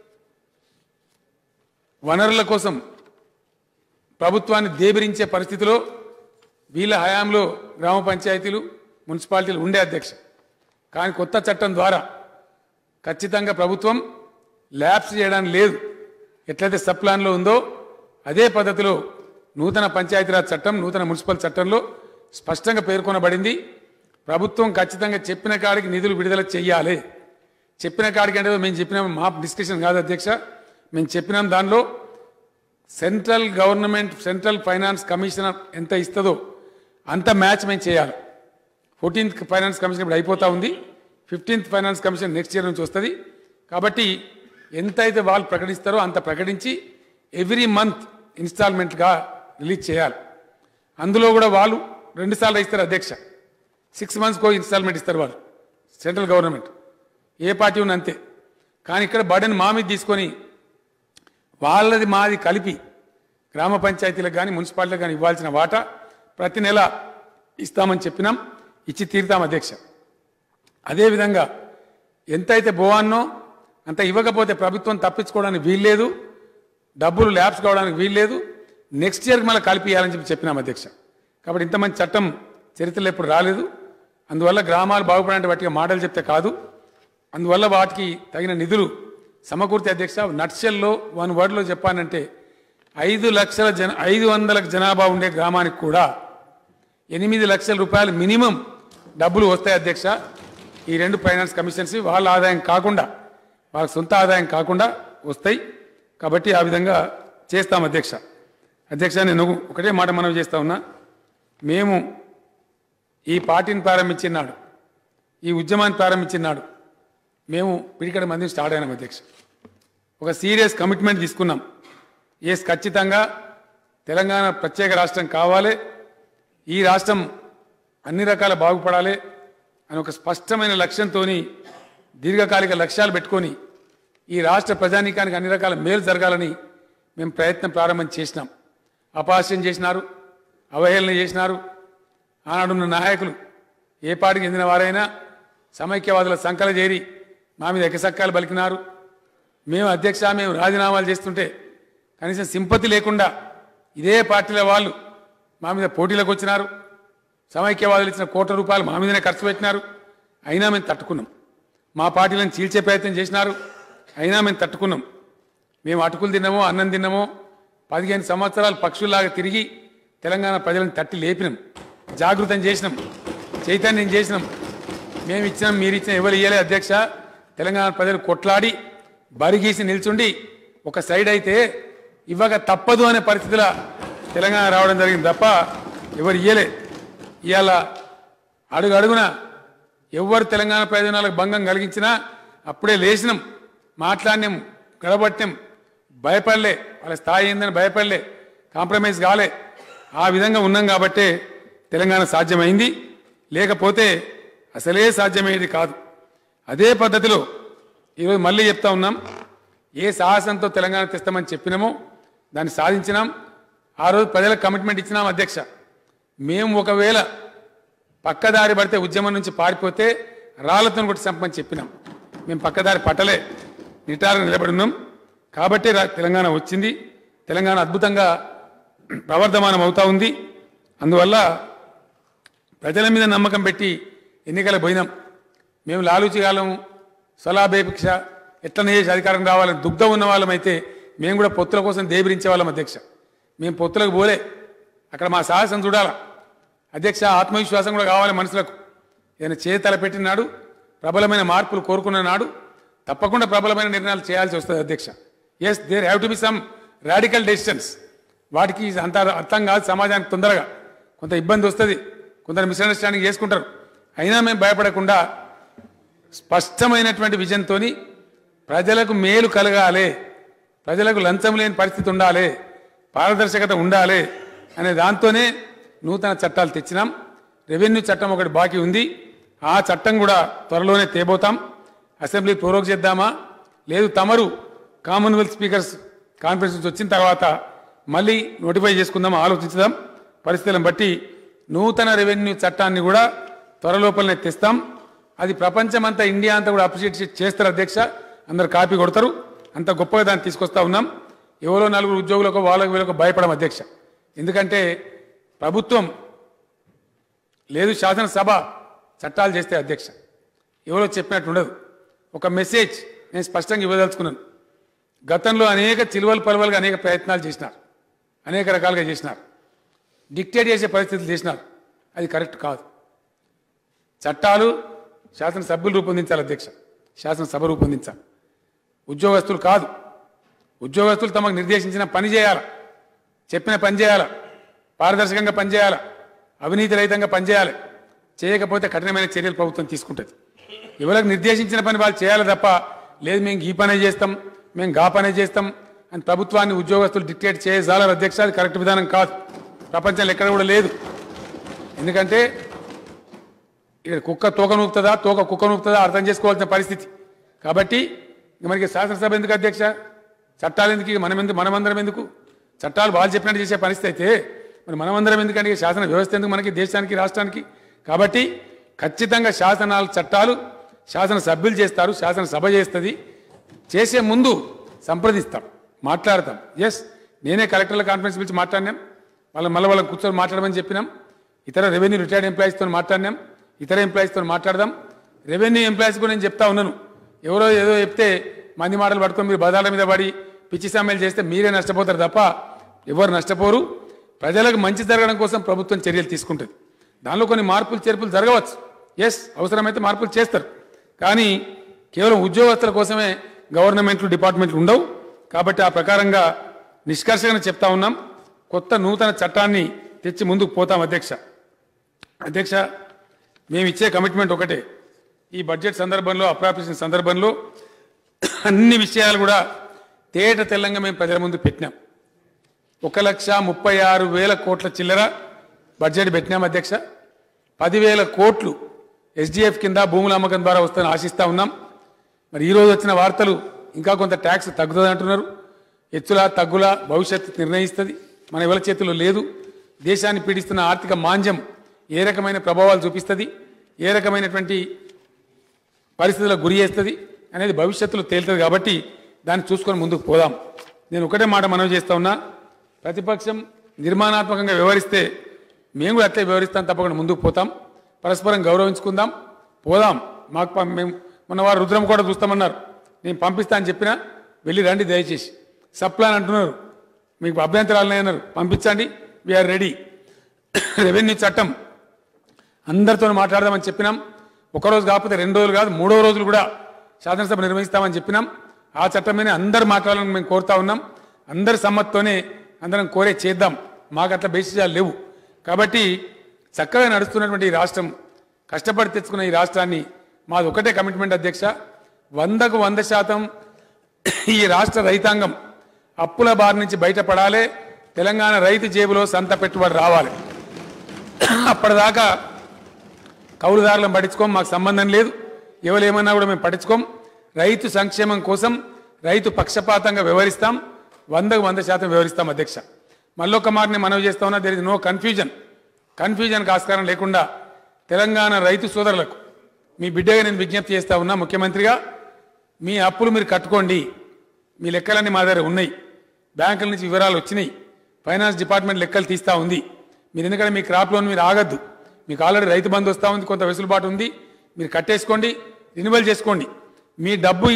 వనరుల కోసం ప్రభుత్వాన్ని దేబిరించే పరిస్థితిలో వీళ్ళ హయాంలో గ్రామ పంచాయతీలు మున్సిపాలిటీలు ఉండే అధ్యక్ష. కానీ కొత్త చట్టం ద్వారా ఖచ్చితంగా ప్రభుత్వం ల్యాబ్స్ చేయడానికి లేదు. ఎట్లయితే సబ్ ప్లాన్లో ఉందో అదే పద్ధతిలో నూతన పంచాయతీరాజ్ చట్టం, నూతన మున్సిపల్ చట్టంలో స్పష్టంగా పేర్కొనబడింది. ప్రభుత్వం ఖచ్చితంగా చెప్పిన కాడికి నిధులు విడుదల చేయాలి. చెప్పిన కాడికి అంటే మేము చెప్పినాం, మా డిస్కషన్ కాదు అధ్యక్ష, మేము చెప్పినాం. దానిలో central government, central finance commissioner ఎంత ఇస్తుందో అంత మ్యాచ్ మేము చేయాలి. 14th ఫైనాన్స్ కమిషన్ ఇప్పుడు అయిపోతూ ఉంది, 15th finance commission next year నుంచి వస్తుంది. కాబట్టి ఎంతైతే వాళ్ళు ప్రకటిస్తారో అంత ప్రకటించి ఎవ్రీ మంత్ ఇన్స్టాల్మెంట్గా రిలీజ్ చేయాలి. అందులో కూడా వాళ్ళు 2 సార్లు ఇస్తారు అధ్యక్ష. 6 monthsకో ఇన్స్టాల్మెంట్ ఇస్తారు వాళ్ళు, సెంట్రల్ గవర్నమెంట్ ఏ పార్టీ ఉన్న అంతే. కానీ ఇక్కడ బర్డెన్ మా మీద తీసుకొని వాళ్ళది మాది కలిపి గ్రామ పంచాయతీలకు కానీ మున్సిపాలిటీలకు కానీ ఇవ్వాల్సిన వాటా ప్రతి నెల ఇస్తామని చెప్పినాం, ఇచ్చి తీరుతాం అధ్యక్ష. అదేవిధంగా ఎంతైతే బోవాన్నో అంత ఇవ్వకపోతే ప్రభుత్వం తప్పించుకోవడానికి వీల్లేదు, డబ్బులు ల్యాబ్స్ కావడానికి వీల్లేదు, నెక్స్ట్ ఇయర్కి మళ్ళీ కలిపి ఇవ్వాలని చెప్పినాం అధ్యక్ష. కాబట్టి ఇంత మంచి చట్టం చరిత్రలో ఎప్పుడు రాలేదు. అందువల్ల గ్రామాలు బాగుపడాలంటే వాటికి మాటలు చెప్తే కాదు, అందువల్ల వాటికి తగిన నిధులు సమకూర్తి అధ్యక్ష. నట్షెల్లో 1 wordలో చెప్పానంటే 500 జనాభా ఉండే గ్రామానికి కూడా 8 లక్షల రూపాయలు మినిమం డబ్బులు వస్తాయి అధ్యక్ష. ఈ 2 ఫైనాన్స్ కమిషన్స్ వాళ్ళ ఆదాయం కాకుండా, వాళ్ళ సొంత ఆదాయం కాకుండా వస్తాయి. కాబట్టి ఆ విధంగా చేస్తాం అధ్యక్ష. అధ్యక్ష, నేను ఒకటే మాట మనవి చేస్తా ఉన్నా. మేము ఈ పార్టీని ప్రారంభించినాడు, ఈ ఉద్యమాన్ని ప్రారంభించినాడు మేము పిడికడ మందిని స్టార్ట్ అయినాం అధ్యక్ష. ఒక సీరియస్ కమిట్మెంట్ తీసుకున్నాం. ఖచ్చితంగా తెలంగాణ ప్రత్యేక రాష్ట్రం కావాలి, ఈ రాష్ట్రం అన్ని రకాల బాగుపడాలి అని ఒక స్పష్టమైన లక్ష్యంతో దీర్ఘకాలిక లక్ష్యాలు పెట్టుకొని ఈ రాష్ట్ర ప్రజానీకానికి అన్ని రకాల మేలు జరగాలని మేము ప్రయత్నం ప్రారంభం చేసినాం. అపహాస్యం చేసినారు, అవహేళన చేసినారు. ఆనాడున్న నాయకులు ఏ పార్టీకి చెందిన వారైనా సమైక్యవాదుల సంకల చేరి మా మీద ఎకసక్కాలు పలికినారు. మేము అధ్యక్ష, మేము రాజీనామాలు చేస్తుంటే కనీసం సింపతి లేకుండా ఇదే పార్టీల వాళ్ళు మా మీద పోటీలకు వచ్చినారు. సమైక్యవాదులు ఇచ్చిన ₹1 మా మీదనే ఖర్చు పెట్టినారు. అయినా మేము తట్టుకున్నాం. మా పార్టీలను చీల్చే ప్రయత్నం చేసినారు, అయినా మేము తట్టుకున్నాం. మేము అటుకులు తిన్నామో అన్నం తిన్నామో 15 సంవత్సరాలు పక్షుల్లాగా తిరిగి తెలంగాణ ప్రజలను తట్టి లేపినాం, జాగృతం చేసినాం, చైతన్యం చేసినాం. మేము ఇచ్చినాం, మీరు ఇచ్చినా ఎవరు ఇయ్యలే అధ్యక్ష. తెలంగాణ ప్రజలు కొట్లాడి బరిగీసి నిల్చుండి ఒక సైడ్ అయితే ఇవ్వక తప్పదు అనే పరిస్థితిలో తెలంగాణ రావడం జరిగింది తప్ప ఎవరు ఇయ్యలే. ఇవాళ అడుగున ఎవరు తెలంగాణ ప్రయోజనాలకు భంగం కలిగించినా అప్పుడే లేచినాం, మాట్లాడినాం, గడబట్టాం, భయపడలే, వాళ్ళ స్థాయి ఏందని భయపడలే, కాంప్రమైజ్ కాలే. ఆ విధంగా ఉన్నాం కాబట్టే తెలంగాణ సాధ్యమైంది, లేకపోతే అసలే సాధ్యమయ్యేది కాదు. అదే పద్ధతిలో ఈరోజు మళ్ళీ చెప్తా ఉన్నాం, ఏ సాహసంతో తెలంగాణ తెస్తామని చెప్పినామో దాన్ని సాధించినాం. ఆ రోజు ప్రజలకు కమిట్మెంట్ ఇచ్చినాం అధ్యక్ష. మేము ఒకవేళ పక్కదారి పడితే ఉద్యమం నుంచి పారిపోతే రాళ్లతో కొట్టి చంపమని చెప్పినాం. మేము పక్కదారి పట్టలే, నిటారుగా నిలబడి ఉన్నాం. కాబట్టే తెలంగాణ వచ్చింది. తెలంగాణ అద్భుతంగా ప్రవర్ధమానం అవుతా ఉంది. అందువల్ల ప్రజల మీద నమ్మకం పెట్టి ఎన్నికలకు పోయినాం. మేము లాలూచిగాలం, స్వలాభేక్ష ఎట్లనే చేసి అధికారం రావాలని దుగ్ధం ఉన్న వాళ్ళమైతే మేము కూడా పొత్తుల కోసం దేబిరించే వాళ్ళం అధ్యక్ష. మేము పొత్తులకు పోలే, అక్కడ మా సాహసం చూడాల అధ్యక్ష. ఆత్మవిశ్వాసం కూడా కావాలి మనుషులకు. ఏదైనా చేతల నాడు, ప్రబలమైన మార్పులు కోరుకున్న నాడు తప్పకుండా ప్రబలమైన నిర్ణయాలు చేయాల్సి వస్తుంది అధ్యక్ష. Yes, there have to be some radical decisions. వాటికి అంత అర్థం కాదు సమాజానికి, తొందరగా కొంత ఇబ్బంది వస్తుంది, కొందరు మిస్అండర్స్టాండింగ్ చేసుకుంటారు. అయినా మేము భయపడకుండా స్పష్టమైనటువంటి విజన్తో ప్రజలకు మేలు కలగాలి, ప్రజలకు లంచం లేని పరిస్థితి ఉండాలి, పారదర్శకత ఉండాలి అనే దాంతోనే నూతన చట్టాలు తెచ్చినాం. రెవెన్యూ చట్టం ఒకటి బాకీ ఉంది, ఆ చట్టం కూడా త్వరలోనే తేబోతాం. అసెంబ్లీ ప్రోరోగ్ చేద్దామా, లేదు తమరు కామన్వెల్త్ స్పీకర్స్ కాన్ఫరెన్స్ నుంచి వచ్చిన తర్వాత మళ్ళీ నోటిఫై చేసుకుందాం, ఆలోచించుదాం. పరిస్థితులను బట్టి నూతన రెవెన్యూ చట్టాన్ని కూడా త్వరలోపలనే తెస్తాం. అది ప్రపంచమంతా, ఇండియా అంతా కూడా అప్రిషియేట్ చేస్తారు అధ్యక్ష. అందరు కాపీ కొడతారు. అంత గొప్పగా దాన్ని తీసుకొస్తా ఉన్నాం. ఎవరో నలుగురు ఉద్యోగులకు వాళ్ళకు వీళ్ళకు భయపడం అధ్యక్ష. ఎందుకంటే ప్రభుత్వం లేదు, శాసనసభ చట్టాలు చేస్తే అధ్యక్ష ఎవరో చెప్పినట్టు ఉండదు. ఒక మెసేజ్ నేను స్పష్టంగా ఇవ్వదలుచుకున్నాను. గతంలో అనేక చిలువలు పలువలుగా అనేక ప్రయత్నాలు చేసినారు, అనేక రకాలుగా చేసినారు, డిక్టేట్ చేసే పరిస్థితులు చేసినారు. అది కరెక్ట్ కాదు. చట్టాలు శాసనసభ్యులు రూపొందించాలి అధ్యక్ష, శాసనసభ రూపొందించాలి, ఉద్యోగస్తులు కాదు. ఉద్యోగస్తులు తమకు నిర్దేశించిన పని చేయాలి, చెప్పిన పని చేయాలి, పారదర్శకంగా పనిచేయాలి, అవినీతి రహితంగా పనిచేయాలి. చేయకపోతే కఠినమైన చర్యలు ప్రభుత్వం తీసుకుంటుంది. ఎవరికి నిర్దేశించిన పని వాళ్ళు చేయాలి తప్ప, లేదు మేము ఈ పనే చేస్తాం, మేము గా పనే చేస్తాం అని ప్రభుత్వాన్ని ఉద్యోగస్తులు డిక్టేట్ చేయజాలరు అధ్యక్ష. అది కరెక్ట్ విధానం కాదు, ప్రపంచంలో ఎక్కడ కూడా లేదు. ఎందుకంటే ఇక్కడ కుక్క తోక నూపుతుందా, తోక కుక్క నూపుతుందా అర్థం చేసుకోవాల్సిన పరిస్థితి. కాబట్టి మనకి శాసనసభ ఎందుకు అధ్యక్ష, చట్టాలు ఎందుకు, మనమందరం ఎందుకు? చట్టాలు వాళ్ళు చెప్పినట్టు చేసే పరిస్థితి అయితే మరి మనమందరం ఎందుకంటే శాసన వ్యవస్థ ఎందుకు మనకి, దేశానికి, రాష్ట్రానికి? కాబట్టి ఖచ్చితంగా శాసనాలు, చట్టాలు శాసనసభ్యులు చేస్తారు, శాసనసభ చేస్తుంది. చేసే ముందు సంప్రదిస్తాం, మాట్లాడతాం. ఎస్, నేనే కలెక్టర్ల కాన్ఫరెన్స్ పిలిచి మాట్లాడినాం, వాళ్ళని కూర్చొని మాట్లాడమని చెప్పినాం. ఇతర రెవెన్యూ రిటైర్డ్ ఎంప్లాయీస్తో మాట్లాడినాం, ఇతర ఎంప్లాయీస్తో మాట్లాడదాం. రెవెన్యూ ఎంప్లాయీస్ కూడా నేను చెప్తా ఉన్నాను, ఎవరో ఏదో చెప్తే మంది మాటలు పట్టుకొని మీరు బజార్ల మీద పడి పిచ్చి సమ్మెలు చేస్తే మీరే నష్టపోతారు తప్ప ఎవరు నష్టపోరు. ప్రజలకు మంచి జరగడం కోసం ప్రభుత్వం చర్యలు తీసుకుంటుంది. దానిలో కొన్ని మార్పులు చేర్పులు జరగవచ్చు, ఎస్, అవసరమైతే మార్పులు చేస్తారు. కానీ కేవలం ఉద్యోగస్తుల కోసమే గవర్నమెంట్లు, డిపార్ట్మెంట్లు ఉండవు. కాబట్టి ఆ ప్రకారంగా నిష్కర్షగా చెప్తా ఉన్నాం. కొత్త నూతన చట్టాన్ని తెచ్చి ముందుకు పోతాం అధ్యక్ష. మేము ఇచ్చే కమిట్మెంట్ ఒకటే, ఈ బడ్జెట్ సందర్భంలో, అప్రాప్రియేషన్ సందర్భంలో అన్ని విషయాలు కూడా తేట తెల్లంగా మేము ప్రజల ముందు పెట్టినాం. 1,36,000 కోట్ల చిల్లర బడ్జెట్ పెట్టినాం అధ్యక్ష. 10,000 కోట్లు ఎస్డిఎఫ్ కింద భూముల అమ్మకం ద్వారా వస్తుందని ఆశిస్తూ ఉన్నాం. మరి ఈరోజు వచ్చిన వార్తలు ఇంకా కొంత ట్యాక్స్ తగ్గుతుంది అంటున్నారు. ఎత్తుల తగ్గుల భవిష్యత్తు నిర్ణయిస్తుంది, మన ఎవరి చేతుల్లో లేదు. దేశాన్ని పీడిస్తున్న ఆర్థిక మాంద్యం ఏ రకమైన ప్రభావాలు చూపిస్తుంది, ఏ రకమైనటువంటి పరిస్థితులకు గురి చేస్తుంది అనేది భవిష్యత్తులో తేలుతుంది. కాబట్టి దాన్ని చూసుకొని ముందుకు పోదాం. నేను ఒకటే మాట మనవి చేస్తా ఉన్నా, ప్రతిపక్షం నిర్మాణాత్మకంగా వ్యవహరిస్తే మేము కూడా అట్లే వ్యవహరిస్తాం, తప్పకుండా ముందుకు పోతాం. పరస్పరం గౌరవించుకుందాం, పోదాం. మేము మొన్న వారు రుద్రం కూడా చూస్తామన్నారు, నేను పంపిస్తా అని చెప్పినా వెళ్ళి రండి దయచేసి. సప్లాన్ అంటున్నారు, మీకు అభ్యంతరాలు ఉన్నాయన్నారు, పంపించండి, వీఆర్ రెడీ. రెవెన్యూ చట్టం అందరితో మాట్లాడదామని చెప్పినాం. ఒకరోజు కాకపోతే 2 రోజులు కాదు, 3వ రోజులు కూడా శాసనసభ నిర్వహిస్తామని చెప్పినాం. ఆ చట్టమేనే అందరు మాట్లాడాలని మేము కోరుతా ఉన్నాం. అందరి సమ్మతితోనే అందరం కోరే చేద్దాం. మాకు అట్లా బేసిజాలు లేవు. కాబట్టి చక్కగా నడుస్తున్నటువంటి ఈ రాష్ట్రం, కష్టపడి తెచ్చుకున్న ఈ రాష్ట్రాన్ని, మాది ఒకటే కమిట్మెంట్ అధ్యక్ష, 100కు 100% ఈ రాష్ట్ర రైతాంగం అప్పుల బారి నుంచి బయటపడాలి. తెలంగాణ రైతు జేబులో సంత పెట్టుబడి రావాలి. అప్పటిదాకా కౌలుదారులను పట్టించుకోం, మాకు సంబంధం లేదు. ఎవరేమన్నా కూడా మేము పట్టించుకోం. రైతు సంక్షేమం కోసం రైతు పక్షపాతంగా వ్యవహరిస్తాం, 100కు 100% వ్యవహరిస్తాం అధ్యక్ష. మళ్ళొక్క మాటని మనవి చేస్తా ఉన్నా, దేర్ ఇస్ నో కన్ఫ్యూజన్కి ఆస్కారం లేకుండా తెలంగాణ రైతు సోదరులకు మీ బిడ్డగా నేను విజ్ఞప్తి చేస్తా ఉన్నా. ముఖ్యమంత్రిగా మీ అప్పులు మీరు కట్టుకోండి, మీ లెక్కలన్నీ మా దగ్గర ఉన్నాయి, బ్యాంకుల నుంచి వివరాలు వచ్చినాయి, ఫైనాన్స్ డిపార్ట్మెంట్ లెక్కలు తీస్తూ ఉంది. మీరు ఎందుకంటే మీ క్రాప్ లోన్ మీరు ఆగద్దు, మీకు ఆల్రెడీ రైతు బంధు వస్తూ ఉంది, కొంత వెసులుబాటు ఉంది, మీరు కట్టేసుకోండి, రినివల్ చేసుకోండి. మీ డబ్బు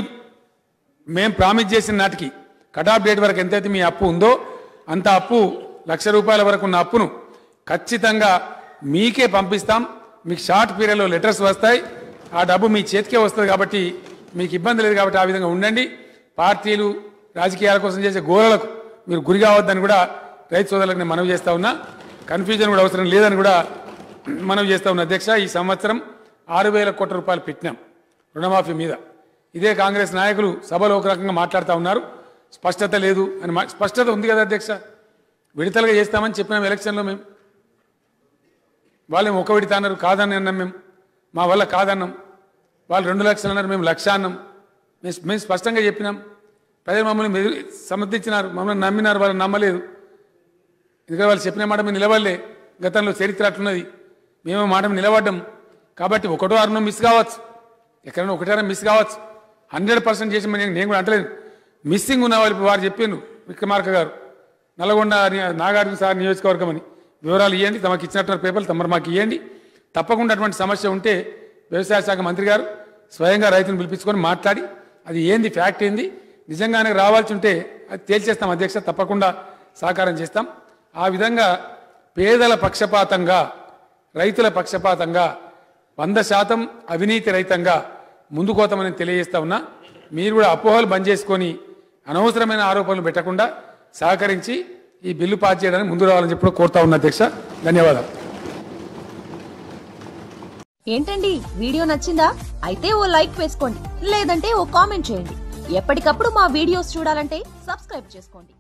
మేము ప్రామిస్ చేసిన నాటికి కట్ ఆఫ్ డేట్ వరకు ఎంతైతే మీ అప్పు ఉందో అంత అప్పు, ₹1,00,000 వరకు ఉన్న అప్పును ఖచ్చితంగా మీకే పంపిస్తాం. మీకు షార్ట్ పీరియడ్లో లెటర్స్ వస్తాయి, ఆ డబ్బు మీ చేతికే వస్తుంది. కాబట్టి మీకు ఇబ్బంది లేదు. కాబట్టి ఆ విధంగా ఉండండి. పార్టీలు, రాజకీయాల కోసం చేసే గోలలకు మీరు గురి కావద్దని కూడా రైతు సోదరులకు నేను మనవి చేస్తా ఉన్నా. కన్ఫ్యూజన్ కూడా అవసరం లేదని కూడా మనవి చేస్తా ఉన్నా అధ్యక్ష. ఈ సంవత్సరం 6,000 కోట్ల రూపాయలు పెట్టినాం రుణమాఫీ మీద. ఇదే కాంగ్రెస్ నాయకులు సభలో ఒక రకంగా మాట్లాడుతూ ఉన్నారు. స్పష్టత లేదు అని స్పష్టత ఉంది కదా అధ్యక్ష. విడతలుగా చేస్తామని చెప్పినాం ఎలక్షన్లో మేము. వాళ్ళు ఒక విడత అన్నారు, కాదని అన్నాం మేము. మా వల్ల కాదన్నాం. వాళ్ళు 2 లక్షలు అన్నారు, మేము 1,00,000 అన్నాం. మేము స్పష్టంగా చెప్పినాం. ప్రజలు మమ్మల్ని సమర్థించినారు, మమ్మల్ని నమ్మినారు. వాళ్ళు నమ్మలేదు. ఎందుకంటే వాళ్ళు చెప్పిన మాట మేము నిలబడలే. గతంలో చరిత్ర అట్లున్నది. మేము మాట నిలబడ్డాం. కాబట్టి 1 వారం మిస్ కావచ్చు, ఎక్కడైనా 1 వారం మిస్ కావచ్చు. 100% చేసి నేను కూడా అంటలేదు. మిస్సింగ్ ఉన్న వాళ్ళు వారు చెప్పాను, విక్రమార్క గారు, నల్గొండ నాగార్జున సార్ నియోజకవర్గం అని వివరాలు ఇవ్వండి. తమకు ఇచ్చినటువంటి పేపర్లు తమరు మాకు ఇవ్వండి. తప్పకుండా అటువంటి సమస్య ఉంటే వ్యవసాయ శాఖ మంత్రి గారు స్వయంగా రైతును పిలిపించుకొని మాట్లాడి అది ఏంది, ఫ్యాక్ట్ ఏంది, నిజంగానే రావాల్సి ఉంటే అది తేల్చేస్తాం అధ్యక్ష. తప్పకుండా సహకారం చేస్తాం. ఆ విధంగా పేదల పక్షపాతంగా, రైతుల పక్షపాతంగా 100% అవినీతి రహితంగా ముందుకోతామని తెలియజేస్తా ఉన్నా. మీరు కూడా అపోహలు బంద్ చేసుకొని అనవసరమైన ఆరోపణలు పెట్టకుండా సహకరించి ఈ బిల్లు పాస్ చేయడానికి ముందు రావాలని చెప్పి కోరుతా ఉన్నా అధ్యక్ష. ధన్యవాదాలు. ఏంటండి, వీడియో నచ్చిందా? అయితే ఓ లైక్ వేసుకోండి, లేదంటే ఓ కామెంట్ చేయండి. ఎప్పటికప్పుడు మా వీడియోస్ చూడాలంటే సబ్స్క్రైబ్ చేసుకోండి.